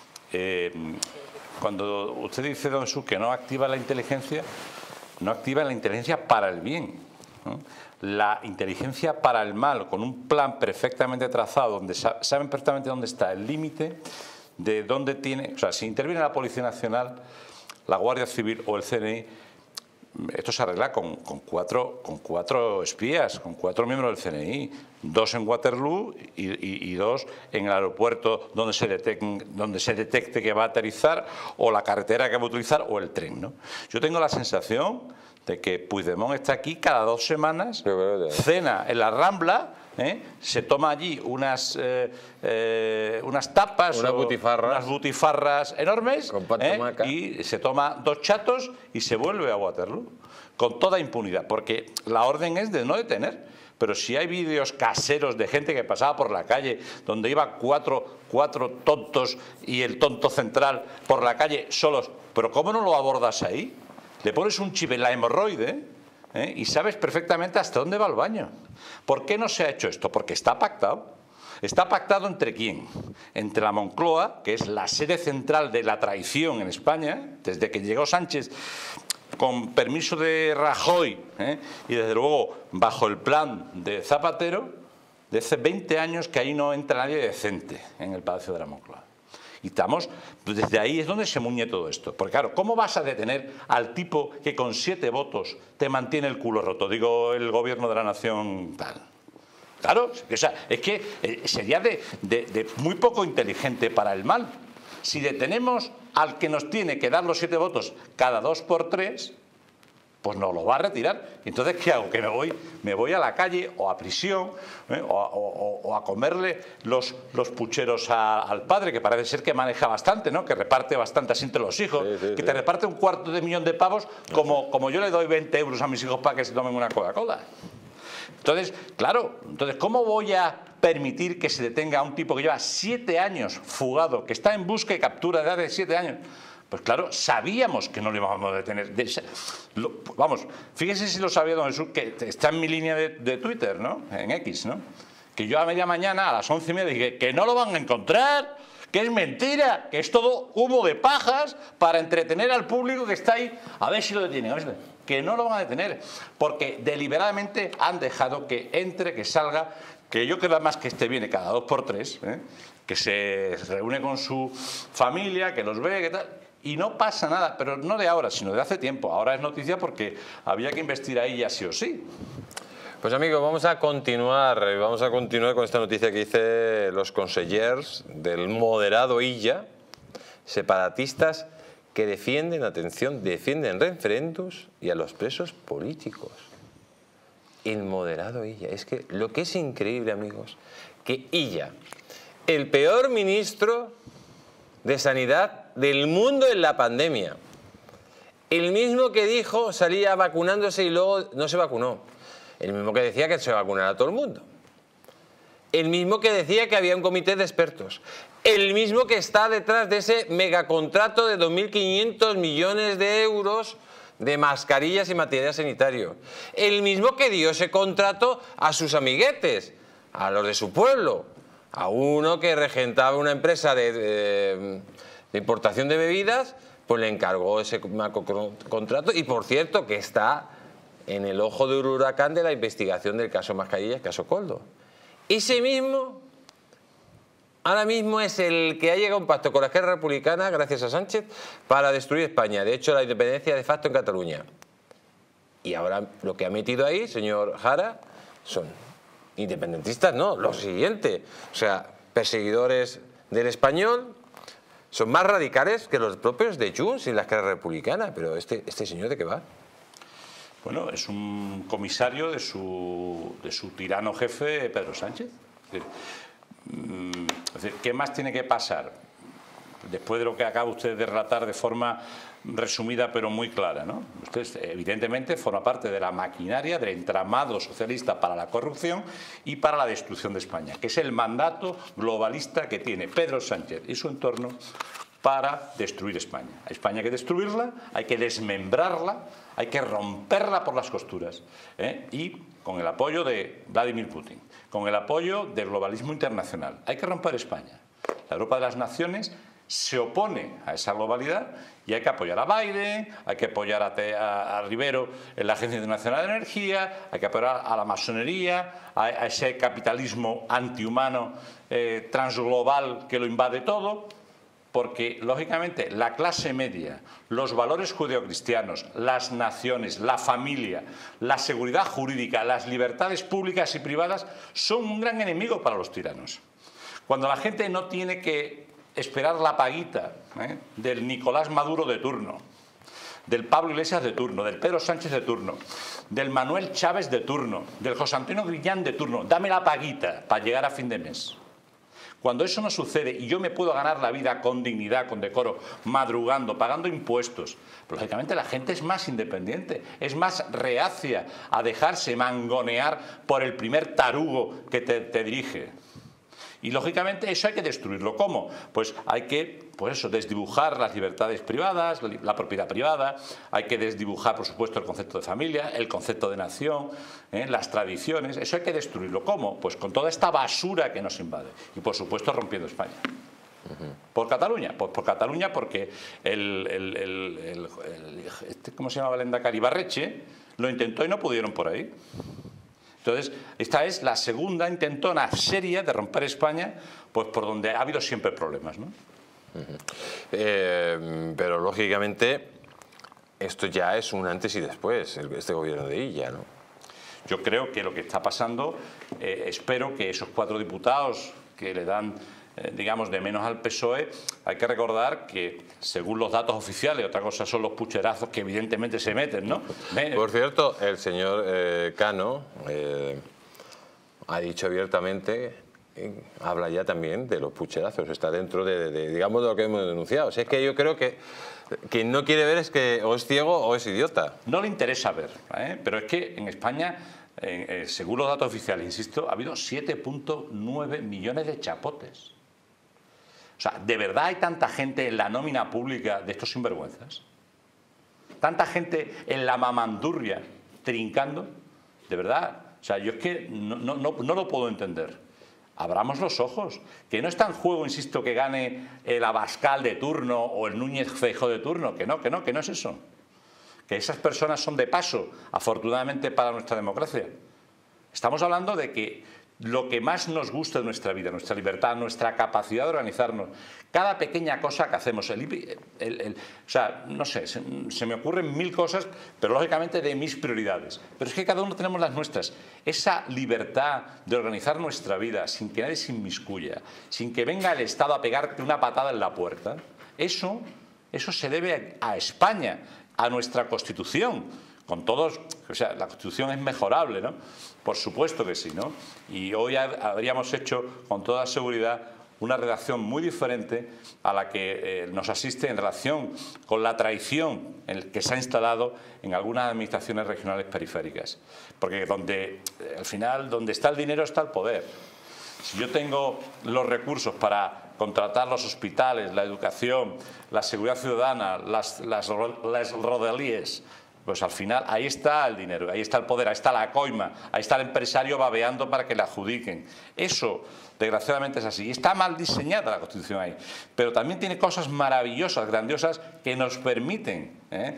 Cuando usted dice, don Jesús, que no activa la inteligencia, no activa la inteligencia para el bien, ¿no? La inteligencia para el mal, con un plan perfectamente trazado, donde saben perfectamente dónde está el límite, de dónde tiene... O sea, si interviene la Policía Nacional, la Guardia Civil o el CNI, esto se arregla con cuatro espías, con 4 miembros del CNI, 2 en Waterloo y 2 en el aeropuerto donde se detecte que va a aterrizar, o la carretera que va a utilizar, o el tren, ¿no? Yo tengo la sensación de que Puigdemont está aquí cada 2 semanas, cena en la Rambla, se toma allí unas tapas, unas butifarras enormes, y se toma 2 chatos y se vuelve a Waterloo, con toda impunidad, porque la orden es de no detener. Pero si hay vídeos caseros de gente que pasaba por la calle, donde iba cuatro tontos y el tonto central por la calle solos, ¿pero cómo no lo abordas ahí? Le pones un chip en la hemorroide y sabes perfectamente hasta dónde va el baño. ¿Por qué no se ha hecho esto? Porque está pactado. ¿Está pactado entre quién? Entre la Moncloa, que es la sede central de la traición en España, desde que llegó Sánchez, con permiso de Rajoy, y desde luego bajo el plan de Zapatero, de hace 20 años que ahí no entra nadie decente en el Palacio de la Moncloa. Y estamos, desde ahí es donde se muñe todo esto. Porque claro, ¿cómo vas a detener al tipo que con 7 votos te mantiene el culo roto? Digo, el gobierno de la nación tal. Claro, o sea, es que sería de muy poco inteligente para el mal. Si detenemos al que nos tiene que dar los 7 votos cada 2 por 3, pues nos lo va a retirar. Entonces, ¿qué hago? Que me voy a la calle o a prisión, o a comerle los pucheros al padre, que parece ser que maneja bastante, ¿no? Que reparte bastante así entre los hijos, que te reparte un $250.000 de pavos, como yo le doy 20 euros a mis hijos para que se tomen una Coca-Cola. Entonces, claro, ¿cómo voy a permitir que se detenga a un tipo que lleva 7 años fugado, que está en busca y captura de hace 7 años? Pues claro, sabíamos que no le íbamos a detener. Vamos, fíjese si lo sabía don Jesús, que está en mi línea de Twitter, ¿no? En X, ¿no? Que yo a media mañana, a las 11:30, dije que no lo van a encontrar, que es mentira, que es todo humo de pajas para entretener al público que está ahí. A ver si lo detienen, a ver si que no lo van a detener, porque deliberadamente han dejado que entre, que salga, que yo creo más que viene cada 2 por 3, que se reúne con su familia, que los ve, que tal, y no pasa nada, pero no de ahora, sino de hace tiempo. Ahora es noticia porque había que investir ahí ya sí o sí. Pues amigos, vamos a continuar con esta noticia que dice los consellers del moderado Illa, separatistas que defienden, atención, defienden referendos y a los presos políticos. El moderado Illa. Es que lo que es increíble, amigos, que Illa, el peor ministro de Sanidad del mundo en la pandemia, el mismo que dijo salía vacunándose y luego no se vacunó, el mismo que decía que se vacunara a todo el mundo, el mismo que decía que había un comité de expertos, el mismo que está detrás de ese megacontrato de 2.500 millones de euros de mascarillas y material sanitario, el mismo que dio ese contrato a sus amiguetes, a los de su pueblo, a uno que regentaba una empresa de importación de bebidas, pues le encargó ese contrato y, por cierto, que está en el ojo del huracán de la investigación del caso Mascarillas, caso Koldo. Ese mismo, ahora mismo es el que ha llegado a un pacto con la Esquerra Republicana, gracias a Sánchez, para destruir España. De hecho, la independencia de facto en Cataluña. Y ahora lo que ha metido ahí, señor Jara, son independentistas, no, lo siguiente. O sea, perseguidores del español, son más radicales que los propios de Junts y la Esquerra Republicana. Pero este señor, ¿de qué va? Bueno, es un comisario de su tirano jefe, Pedro Sánchez. Es decir, ¿qué más tiene que pasar? Después de lo que acaba usted de relatar de forma resumida pero muy clara, ¿no? Usted evidentemente forma parte de la maquinaria, del entramado socialista para la corrupción y para la destrucción de España, que es el mandato globalista que tiene Pedro Sánchez y su entorno para destruir España. A España hay que destruirla, hay que desmembrarla, hay que romperla por las costuras, y con el apoyo de Vladimir Putin, con el apoyo del globalismo internacional. Hay que romper España. La Europa de las Naciones se opone a esa globalidad y hay que apoyar a Biden, hay que apoyar a Rivero en la Agencia Internacional de Energía, hay que apoyar a la masonería, a ese capitalismo antihumano transglobal que lo invade todo, porque lógicamente la clase media, los valores judeocristianos, las naciones, la familia, la seguridad jurídica, las libertades públicas y privadas son un gran enemigo para los tiranos. Cuando la gente no tiene que esperar la paguita del Nicolás Maduro de turno, del Pablo Iglesias de turno, del Pedro Sánchez de turno, del Manuel Chávez de turno, del José Antonio Grillán de turno, dame la paguita para llegar a fin de mes. Cuando eso no sucede y yo me puedo ganar la vida con dignidad, con decoro, madrugando, pagando impuestos, pues lógicamente la gente es más independiente, es más reacia a dejarse mangonear por el primer tarugo que te dirige. Y lógicamente eso hay que destruirlo. ¿Cómo? Pues hay que desdibujar las libertades privadas, la propiedad privada, hay que desdibujar, por supuesto, el concepto de familia, el concepto de nación, las tradiciones. Eso hay que destruirlo. ¿Cómo? Pues con toda esta basura que nos invade. Y por supuesto rompiendo España. ¿Por Cataluña? Pues por Cataluña porque ¿cómo se llamaba? El Endacari Ibarretxe lo intentó y no pudieron por ahí. Entonces, esta es la segunda intentona seria de romper España, pues por donde ha habido siempre problemas, ¿no? Pero lógicamente esto ya es un antes y después, este gobierno de Illa, ¿no? Yo creo que lo que está pasando, espero que esos 4 diputados que le dan, digamos, de menos al PSOE, hay que recordar que, según los datos oficiales, otra cosa son los pucherazos que evidentemente se meten, ¿no? Por cierto, el señor Cano ha dicho abiertamente, habla ya también de los pucherazos, está dentro digamos, de lo que hemos denunciado. O sea, es que yo creo que quien no quiere ver es que o es ciego o es idiota. No le interesa ver, pero es que en España, según los datos oficiales, insisto, ha habido 7,9 millones de chapotes. O sea, ¿de verdad hay tanta gente en la nómina pública de estos sinvergüenzas? ¿Tanta gente en la mamandurria trincando? ¿De verdad? O sea, yo es que no lo puedo entender. abramos los ojos, que no está en juego, insisto, que gane el Abascal de turno o el Núñez Feijóo de turno, que no es eso. Que esas personas son de paso, afortunadamente para nuestra democracia. Estamos hablando de que lo que más nos gusta de nuestra vida, nuestra libertad, nuestra capacidad de organizarnos, cada pequeña cosa que hacemos, o sea, no sé, se me ocurren mil cosas, pero lógicamente de mis prioridades. Pero es que cada uno tenemos las nuestras. Esa libertad de organizar nuestra vida sin que nadie se inmiscuya, sin que venga el Estado a pegarte una patada en la puerta, eso se debe a España, a nuestra Constitución. Con todos, o sea, la Constitución es mejorable, ¿no? Por supuesto que sí, ¿no? Y hoy habríamos hecho, con toda seguridad, una redacción muy diferente a la que nos asiste en relación con la traición que se ha instalado en algunas administraciones regionales periféricas. Porque al final, donde está el dinero está el poder. Si yo tengo los recursos para contratar los hospitales, la educación, la seguridad ciudadana, las rodalíes, pues al final ahí está el dinero, ahí está el poder, ahí está la coima, ahí está el empresario babeando para que le adjudiquen. Eso, desgraciadamente, es así. Y está mal diseñada la Constitución ahí. Pero también tiene cosas maravillosas, grandiosas, que nos permiten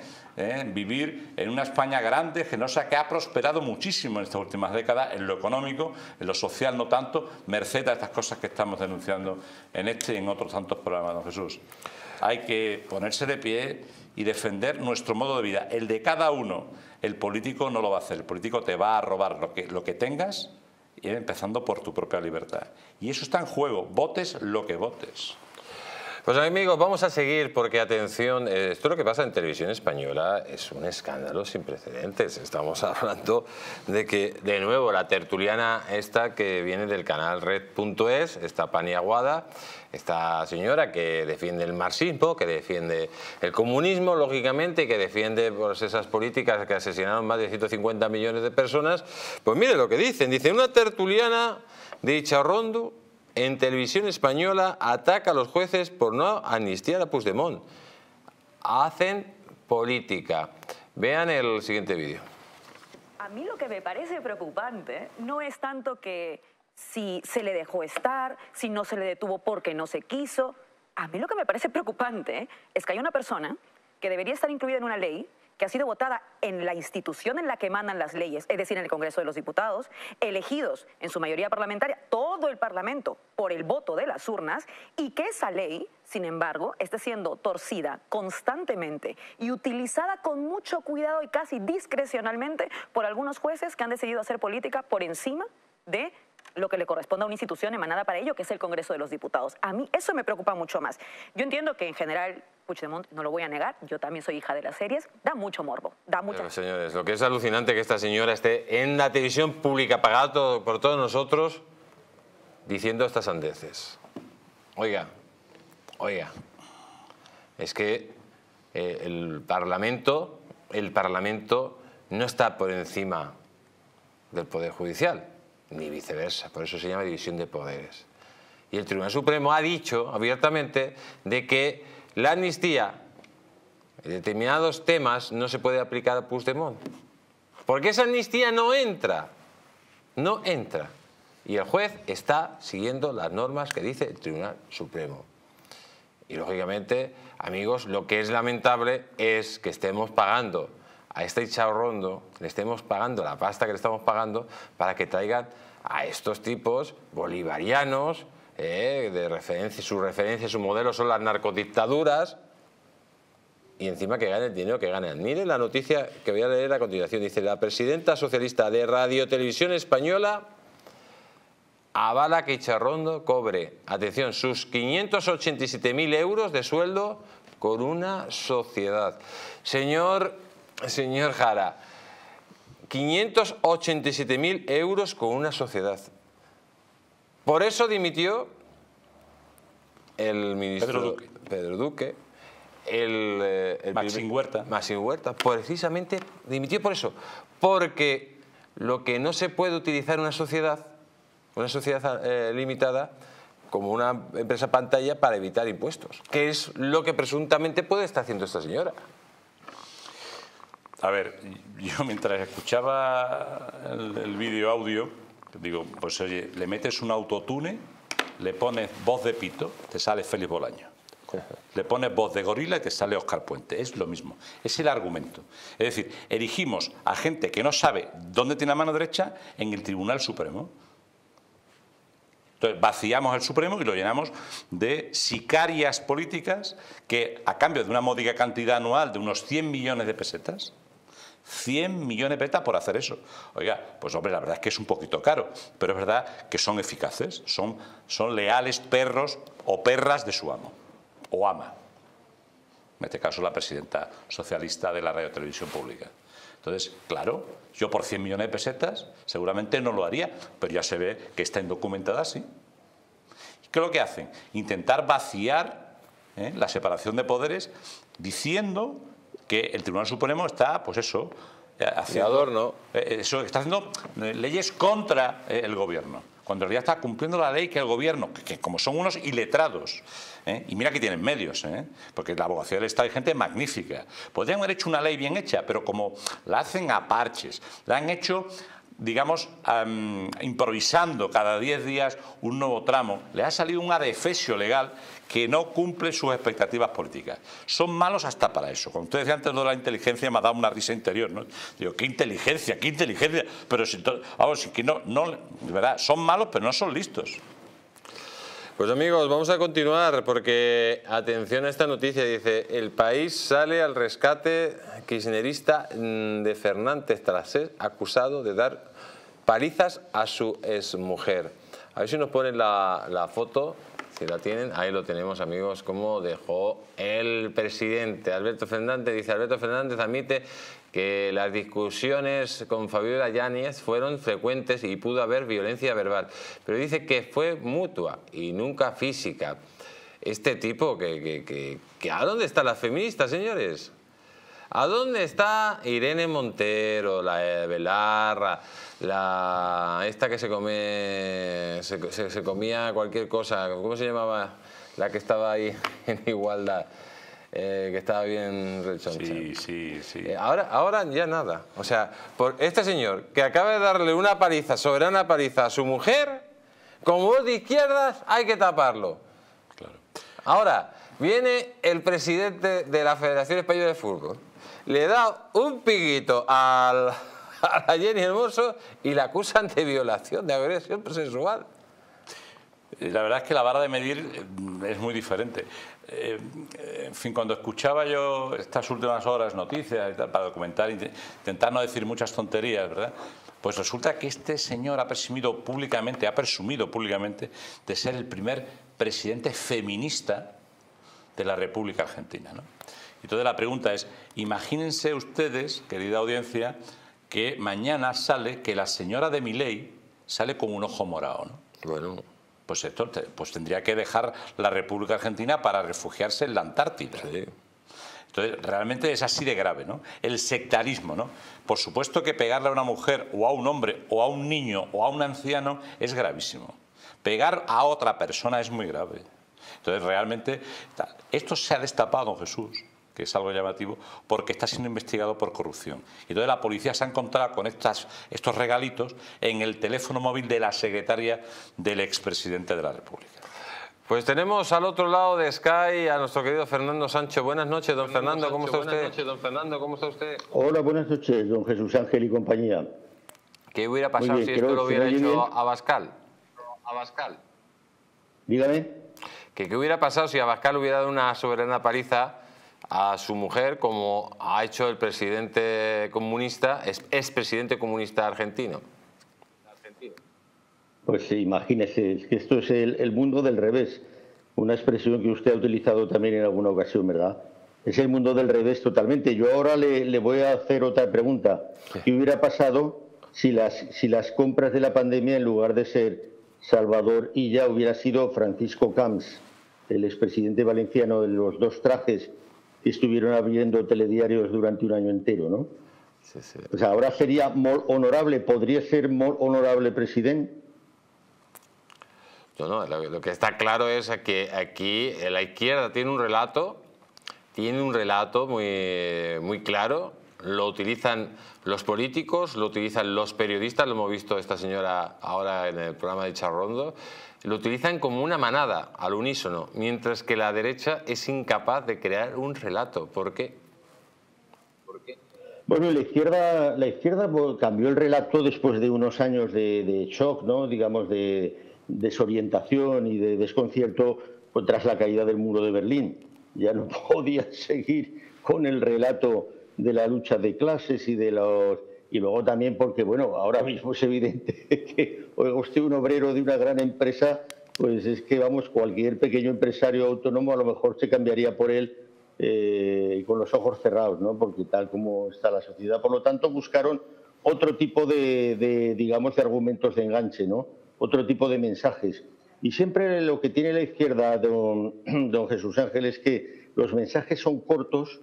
vivir en una España grande, generosa, que ha prosperado muchísimo en estas últimas décadas, en lo económico, en lo social no tanto, merced a estas cosas que estamos denunciando en este y en otros tantos programas, don Jesús. Hay que ponerse de pie y defender nuestro modo de vida, el de cada uno. El político no lo va a hacer, el político te va a robar lo que tengas, empezando por tu propia libertad. Y eso está en juego, votes lo que votes. Pues amigos, vamos a seguir porque, atención, esto lo que pasa en Televisión Española es un escándalo sin precedentes. Estamos hablando de que, de nuevo, la tertuliana esta que viene del canal Red.es, esta Pani Aguada, esta señora que defiende el marxismo, que defiende el comunismo, lógicamente, que defiende pues, esas políticas que asesinaron más de 150 millones de personas, pues mire lo que dicen. Dice, una tertuliana de Icharrondo en Televisión Española ataca a los jueces por no amnistiar a Puigdemont. Hacen política. Vean el siguiente vídeo. A mí lo que me parece preocupante no es tanto que si se le dejó estar, si no se le detuvo porque no se quiso. A mí lo que me parece preocupante es que hay una persona que debería estar incluida en una ley que ha sido votada en la institución en la que emanan las leyes, es decir, en el Congreso de los Diputados, elegidos en su mayoría parlamentaria, todo el Parlamento, por el voto de las urnas, y que esa ley, sin embargo, esté siendo torcida constantemente y utilizada con mucho cuidado y casi discrecionalmente por algunos jueces que han decidido hacer política por encima de lo que le corresponde a una institución emanada para ello, que es el Congreso de los Diputados. A mí eso me preocupa mucho más. Yo entiendo que en general Puigdemont, no lo voy a negar, yo también soy hija de las series, da mucho morbo, da mucho... Pero, señores, lo que es alucinante que esta señora esté en la televisión pública, pagada por todos nosotros, diciendo estas sandeces. Oiga, es que el Parlamento no está por encima del Poder Judicial, ni viceversa, por eso se llama división de poderes. Y el Tribunal Supremo ha dicho abiertamente de que la amnistía en determinados temas no se puede aplicar a Puigdemont, porque esa amnistía no entra. Y el juez está siguiendo las normas que dice el Tribunal Supremo. Y lógicamente, amigos, lo que es lamentable es que estemos pagando a este Icharrondo, le estemos pagando la pasta que le estamos pagando para que traigan a estos tipos bolivarianos, de referencia, su modelo son las narcodictaduras, y encima que ganen el dinero que ganan. Miren la noticia que voy a leer a continuación. Dice, la presidenta socialista de Radio Televisión Española avala que Icharrondo cobre, atención, sus 587.000 euros de sueldo con una sociedad. Señor Jara, 587.000 euros con una sociedad. Por eso dimitió el ministro Pedro Duque, el Maxim Huerta, precisamente dimitió por eso, porque lo que no se puede utilizar una sociedad limitada como una empresa pantalla para evitar impuestos, que es lo que presuntamente puede estar haciendo esta señora. A ver, yo mientras escuchaba el vídeo audio, Digo, pues oye, le metes un autotune, le pones voz de pito, te sale Félix Bolaño. Le pones voz de gorila y te sale Óscar Puente. Es lo mismo. Es el argumento. Es decir, erigimos a gente que no sabe dónde tiene la mano derecha en el Tribunal Supremo. Entonces, vaciamos el Supremo y lo llenamos de sicarias políticas que, a cambio de una módica cantidad anual de unos 100 millones de pesetas, 100 millones de pesetas por hacer eso. Oiga, pues hombre, la verdad es que es un poquito caro, pero es verdad que son eficaces, son leales perros o perras de su amo. O ama, en este caso la presidenta socialista de la Radio Televisión Pública. Entonces, claro, yo por 100 millones de pesetas seguramente no lo haría, pero ya se ve que está indocumentada así. ¿Qué es lo que hacen? Intentar vaciar la separación de poderes diciendo que el Tribunal Supremo está, pues eso, haciendo, está haciendo leyes contra el gobierno, cuando en realidad está cumpliendo la ley que el gobierno, que como son unos iletrados, y mira que tienen medios, porque la abogacía del Estado hay gente magnífica, podrían haber hecho una ley bien hecha, pero como la hacen a parches, la han hecho, digamos, improvisando cada 10 días un nuevo tramo, le ha salido un adefesio legal que no cumple sus expectativas políticas. Son malos hasta para eso. Cuando usted decía antes de la inteligencia, me ha dado una risa interior, ¿no? Digo, ¿qué inteligencia? ¿Qué inteligencia? Pero si, vamos, si que no, de verdad, son malos, pero no son listos. Pues amigos, vamos a continuar porque, atención a esta noticia, dice, el país sale al rescate kirchnerista de Fernández tras ser acusado de dar palizas a su exmujer. A ver si nos ponen la foto, si la tienen, ahí lo tenemos amigos, cómo dejó el presidente Alberto Fernández. Dice, Alberto Fernández admite que las discusiones con Fabiola Yáñez fueron frecuentes y pudo haber violencia verbal, pero dice que fue mutua y nunca física. Este tipo, ¿a dónde está la feminista, señores? ¿A dónde está Irene Montero, la Belarra, esta que se comía cualquier cosa? ¿Cómo se llamaba la que estaba ahí en Igualdad? Que estaba bien rechoncha. Sí. Ahora ya nada. O sea, por este señor que acaba de darle una paliza, soberana paliza a su mujer, como voz de izquierdas, hay que taparlo. Claro. Ahora, viene el presidente de la Federación Española de Fútbol, le da un piquito a la Jenny Hermoso y la acusan de violación, de agresión sexual. La verdad es que la vara de medir es muy diferente. En fin, cuando escuchaba yo estas últimas horas noticias y tal, para documentar, intentar no decir muchas tonterías, ¿verdad? Pues resulta que este señor ha presumido públicamente de ser el primer presidente feminista de la República Argentina, ¿no? Entonces la pregunta es, imagínense ustedes, querida audiencia, que mañana sale que la señora de Milei sale con un ojo morado, ¿no? Bueno, pues esto pues tendría que dejar la República Argentina para refugiarse en la Antártida. sí. Entonces, realmente es así de grave, ¿no? El sectarismo, ¿no? Por supuesto que pegarle a una mujer o a un hombre o a un niño o a un anciano es gravísimo. Pegar a otra persona es muy grave. Entonces, realmente, esto se ha destapado, don Jesús, que es algo llamativo, porque está siendo investigado por corrupción. Y entonces la policía se ha encontrado con estos regalitos en el teléfono móvil de la secretaria del expresidente de la República. Pues tenemos al otro lado de Sky a nuestro querido Fernando Sancho. Buenas noches, don Fernando, ¿cómo está usted? Buenas noches, don Fernando, ¿cómo está usted? Hola, buenas noches, don Jesús Ángel y compañía. ¿Qué hubiera pasado si esto lo hubiera hecho Abascal? Dígame. ¿Qué hubiera pasado si Abascal hubiera dado una soberana paliza a su mujer, como ha hecho el presidente comunista, expresidente comunista argentino? Pues imagínese, es que esto es el mundo del revés, una expresión que usted ha utilizado también en alguna ocasión, ¿verdad? Es el mundo del revés totalmente. Yo ahora le voy a hacer otra pregunta. ¿Qué hubiera pasado si las compras de la pandemia, en lugar de ser Salvador Illa, hubiera sido Francisco Camps, el expresidente valenciano, de los dos trajes que estuvieron abriendo telediarios durante un año entero, ¿no? Sí. O sea, ahora sería molt honorable, podría ser molt honorable presidente. No, lo que está claro es que aquí la izquierda tiene un relato muy claro lo utilizan los políticos, lo utilizan los periodistas, lo hemos visto esta señora ahora en el programa de Charrondo, lo utilizan como una manada, al unísono, mientras que la derecha es incapaz de crear un relato. ¿Por qué? Bueno, la izquierda cambió el relato después de unos años de shock, ¿no? Digamos, de desorientación y de desconcierto tras la caída del muro de Berlín. Ya no podía seguir con el relato de la lucha de clases y luego también porque, bueno, ahora mismo es evidente que, oiga usted, un obrero de una gran empresa, pues es que, vamos, cualquier pequeño empresario autónomo a lo mejor se cambiaría por él con los ojos cerrados, ¿no? Porque tal como está la sociedad. Por lo tanto, buscaron otro tipo digamos, de argumentos de enganche, ¿no? Otro tipo de mensajes. Y siempre lo que tiene la izquierda, don Jesús Ángel, es que los mensajes son cortos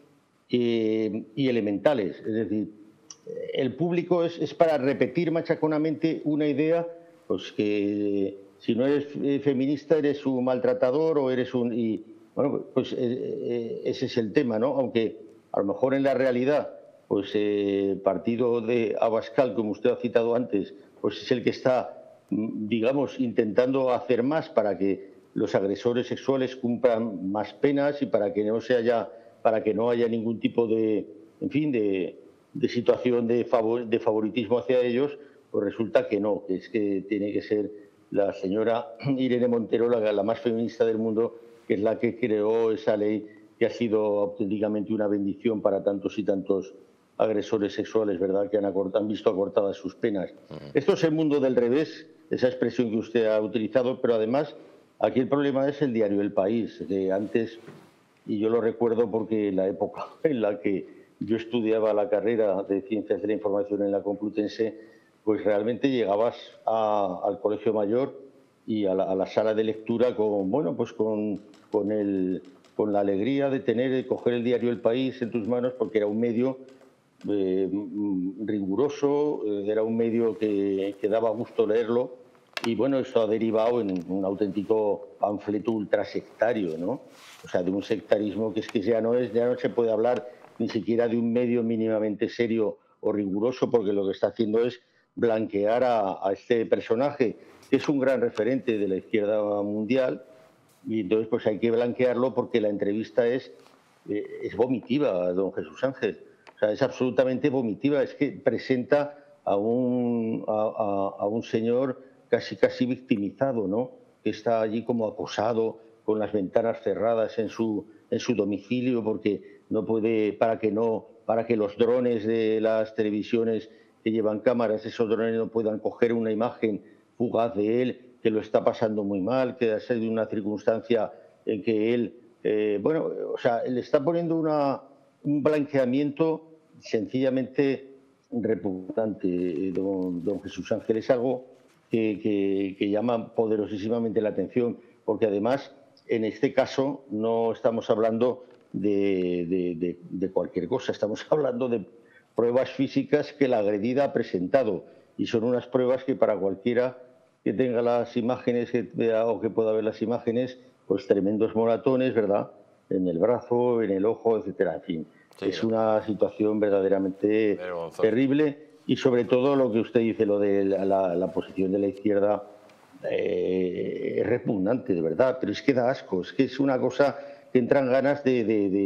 y elementales. Es decir, el público es para repetir machaconamente una idea, pues que si no eres feminista eres un maltratador o eres un... Y, bueno, pues ese es el tema, ¿no? Aunque a lo mejor en la realidad, pues el partido de Abascal, como usted ha citado antes, pues es el que está, digamos, intentando hacer más para que los agresores sexuales cumplan más penas y para que no haya ningún tipo de, en fin, de situación de favoritismo hacia ellos. Pues resulta que no, que es que tiene que ser la señora Irene Montero la más feminista del mundo, que es la que creó esa ley que ha sido auténticamente una bendición para tantos y tantos agresores sexuales, ¿verdad?, que han visto acortadas sus penas. Esto es el mundo del revés, esa expresión que usted ha utilizado, pero además aquí el problema es el diario El País, de antes, y yo lo recuerdo porque en la época en la que yo estudiaba la carrera de Ciencias de la Información en la Complutense, pues realmente llegabas al Colegio Mayor y a la sala de lectura con la alegría de coger el diario El País en tus manos, porque era un medio riguroso, era un medio que daba gusto leerlo, y bueno, esto ha derivado en un auténtico panfleto ultrasectario, ¿no? O sea, de un sectarismo que es que ya no se puede hablar ni siquiera de un medio mínimamente serio o riguroso, porque lo que está haciendo es blanquear a este personaje, que es un gran referente de la izquierda mundial, y entonces pues hay que blanquearlo porque la entrevista es vomitiva, don Jesús Ángel. O sea, es absolutamente vomitiva. Es que presenta a un señor casi victimizado, ¿no?, que está allí como acosado, con las ventanas cerradas en su domicilio, porque no puede, para que los drones de las televisiones que llevan cámaras, esos drones no puedan coger una imagen fugaz de él, que lo está pasando muy mal, que ha sido una circunstancia en que él, le está poniendo un blanqueamiento sencillamente repugnante, don Jesús Ángel. Es algo que llama poderosísimamente la atención, porque además, en este caso, no estamos hablando de cualquier cosa, estamos hablando de pruebas físicas que la agredida ha presentado, y son unas pruebas que para cualquiera que tenga las imágenes o que pueda ver las imágenes, pues tremendos moratones, ¿verdad?, en el brazo, en el ojo, etcétera. En fin, sí, es una situación verdaderamente terrible, y sobre todo lo que usted dice, lo de la posición de la izquierda, es repugnante, de verdad, pero es que da asco, es que es una cosa que entran ganas de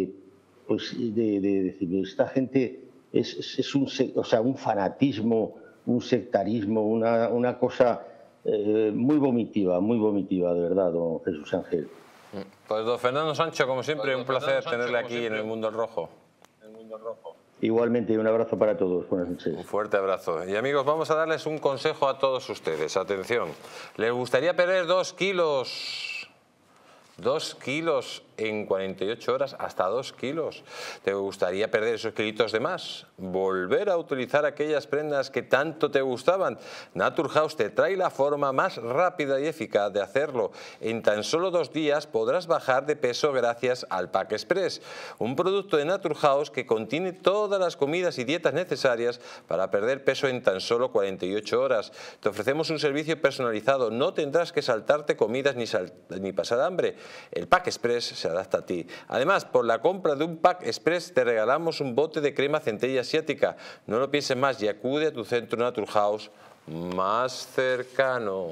decir, esta gente es un fanatismo, un sectarismo, una cosa muy vomitiva, de verdad, don Jesús Ángel. Pues don Fernando Sancho, como siempre, un placer tenerle aquí en El Mundo al Rojo. Igualmente, un abrazo para todos. Buenas noches. Un fuerte abrazo. Y amigos, vamos a darles un consejo a todos ustedes. Atención, ¿les gustaría perder 2 kilos? 2 kilos en 48 horas, hasta 2 kilos. ¿Te gustaría perder esos kilitos de más? ¿Volver a utilizar aquellas prendas que tanto te gustaban? Naturhaus te trae la forma más rápida y eficaz de hacerlo. En tan solo 2 días podrás bajar de peso gracias al Pack Express, un producto de Naturhaus que contiene todas las comidas y dietas necesarias para perder peso en tan solo 48 horas. Te ofrecemos un servicio personalizado, no tendrás que saltarte comidas ni pasar hambre. El Pack Express se adapta a ti. Además, por la compra de un pack express te regalamos un bote de crema centella asiática. No lo pienses más y acude a tu centro Naturhaus más cercano.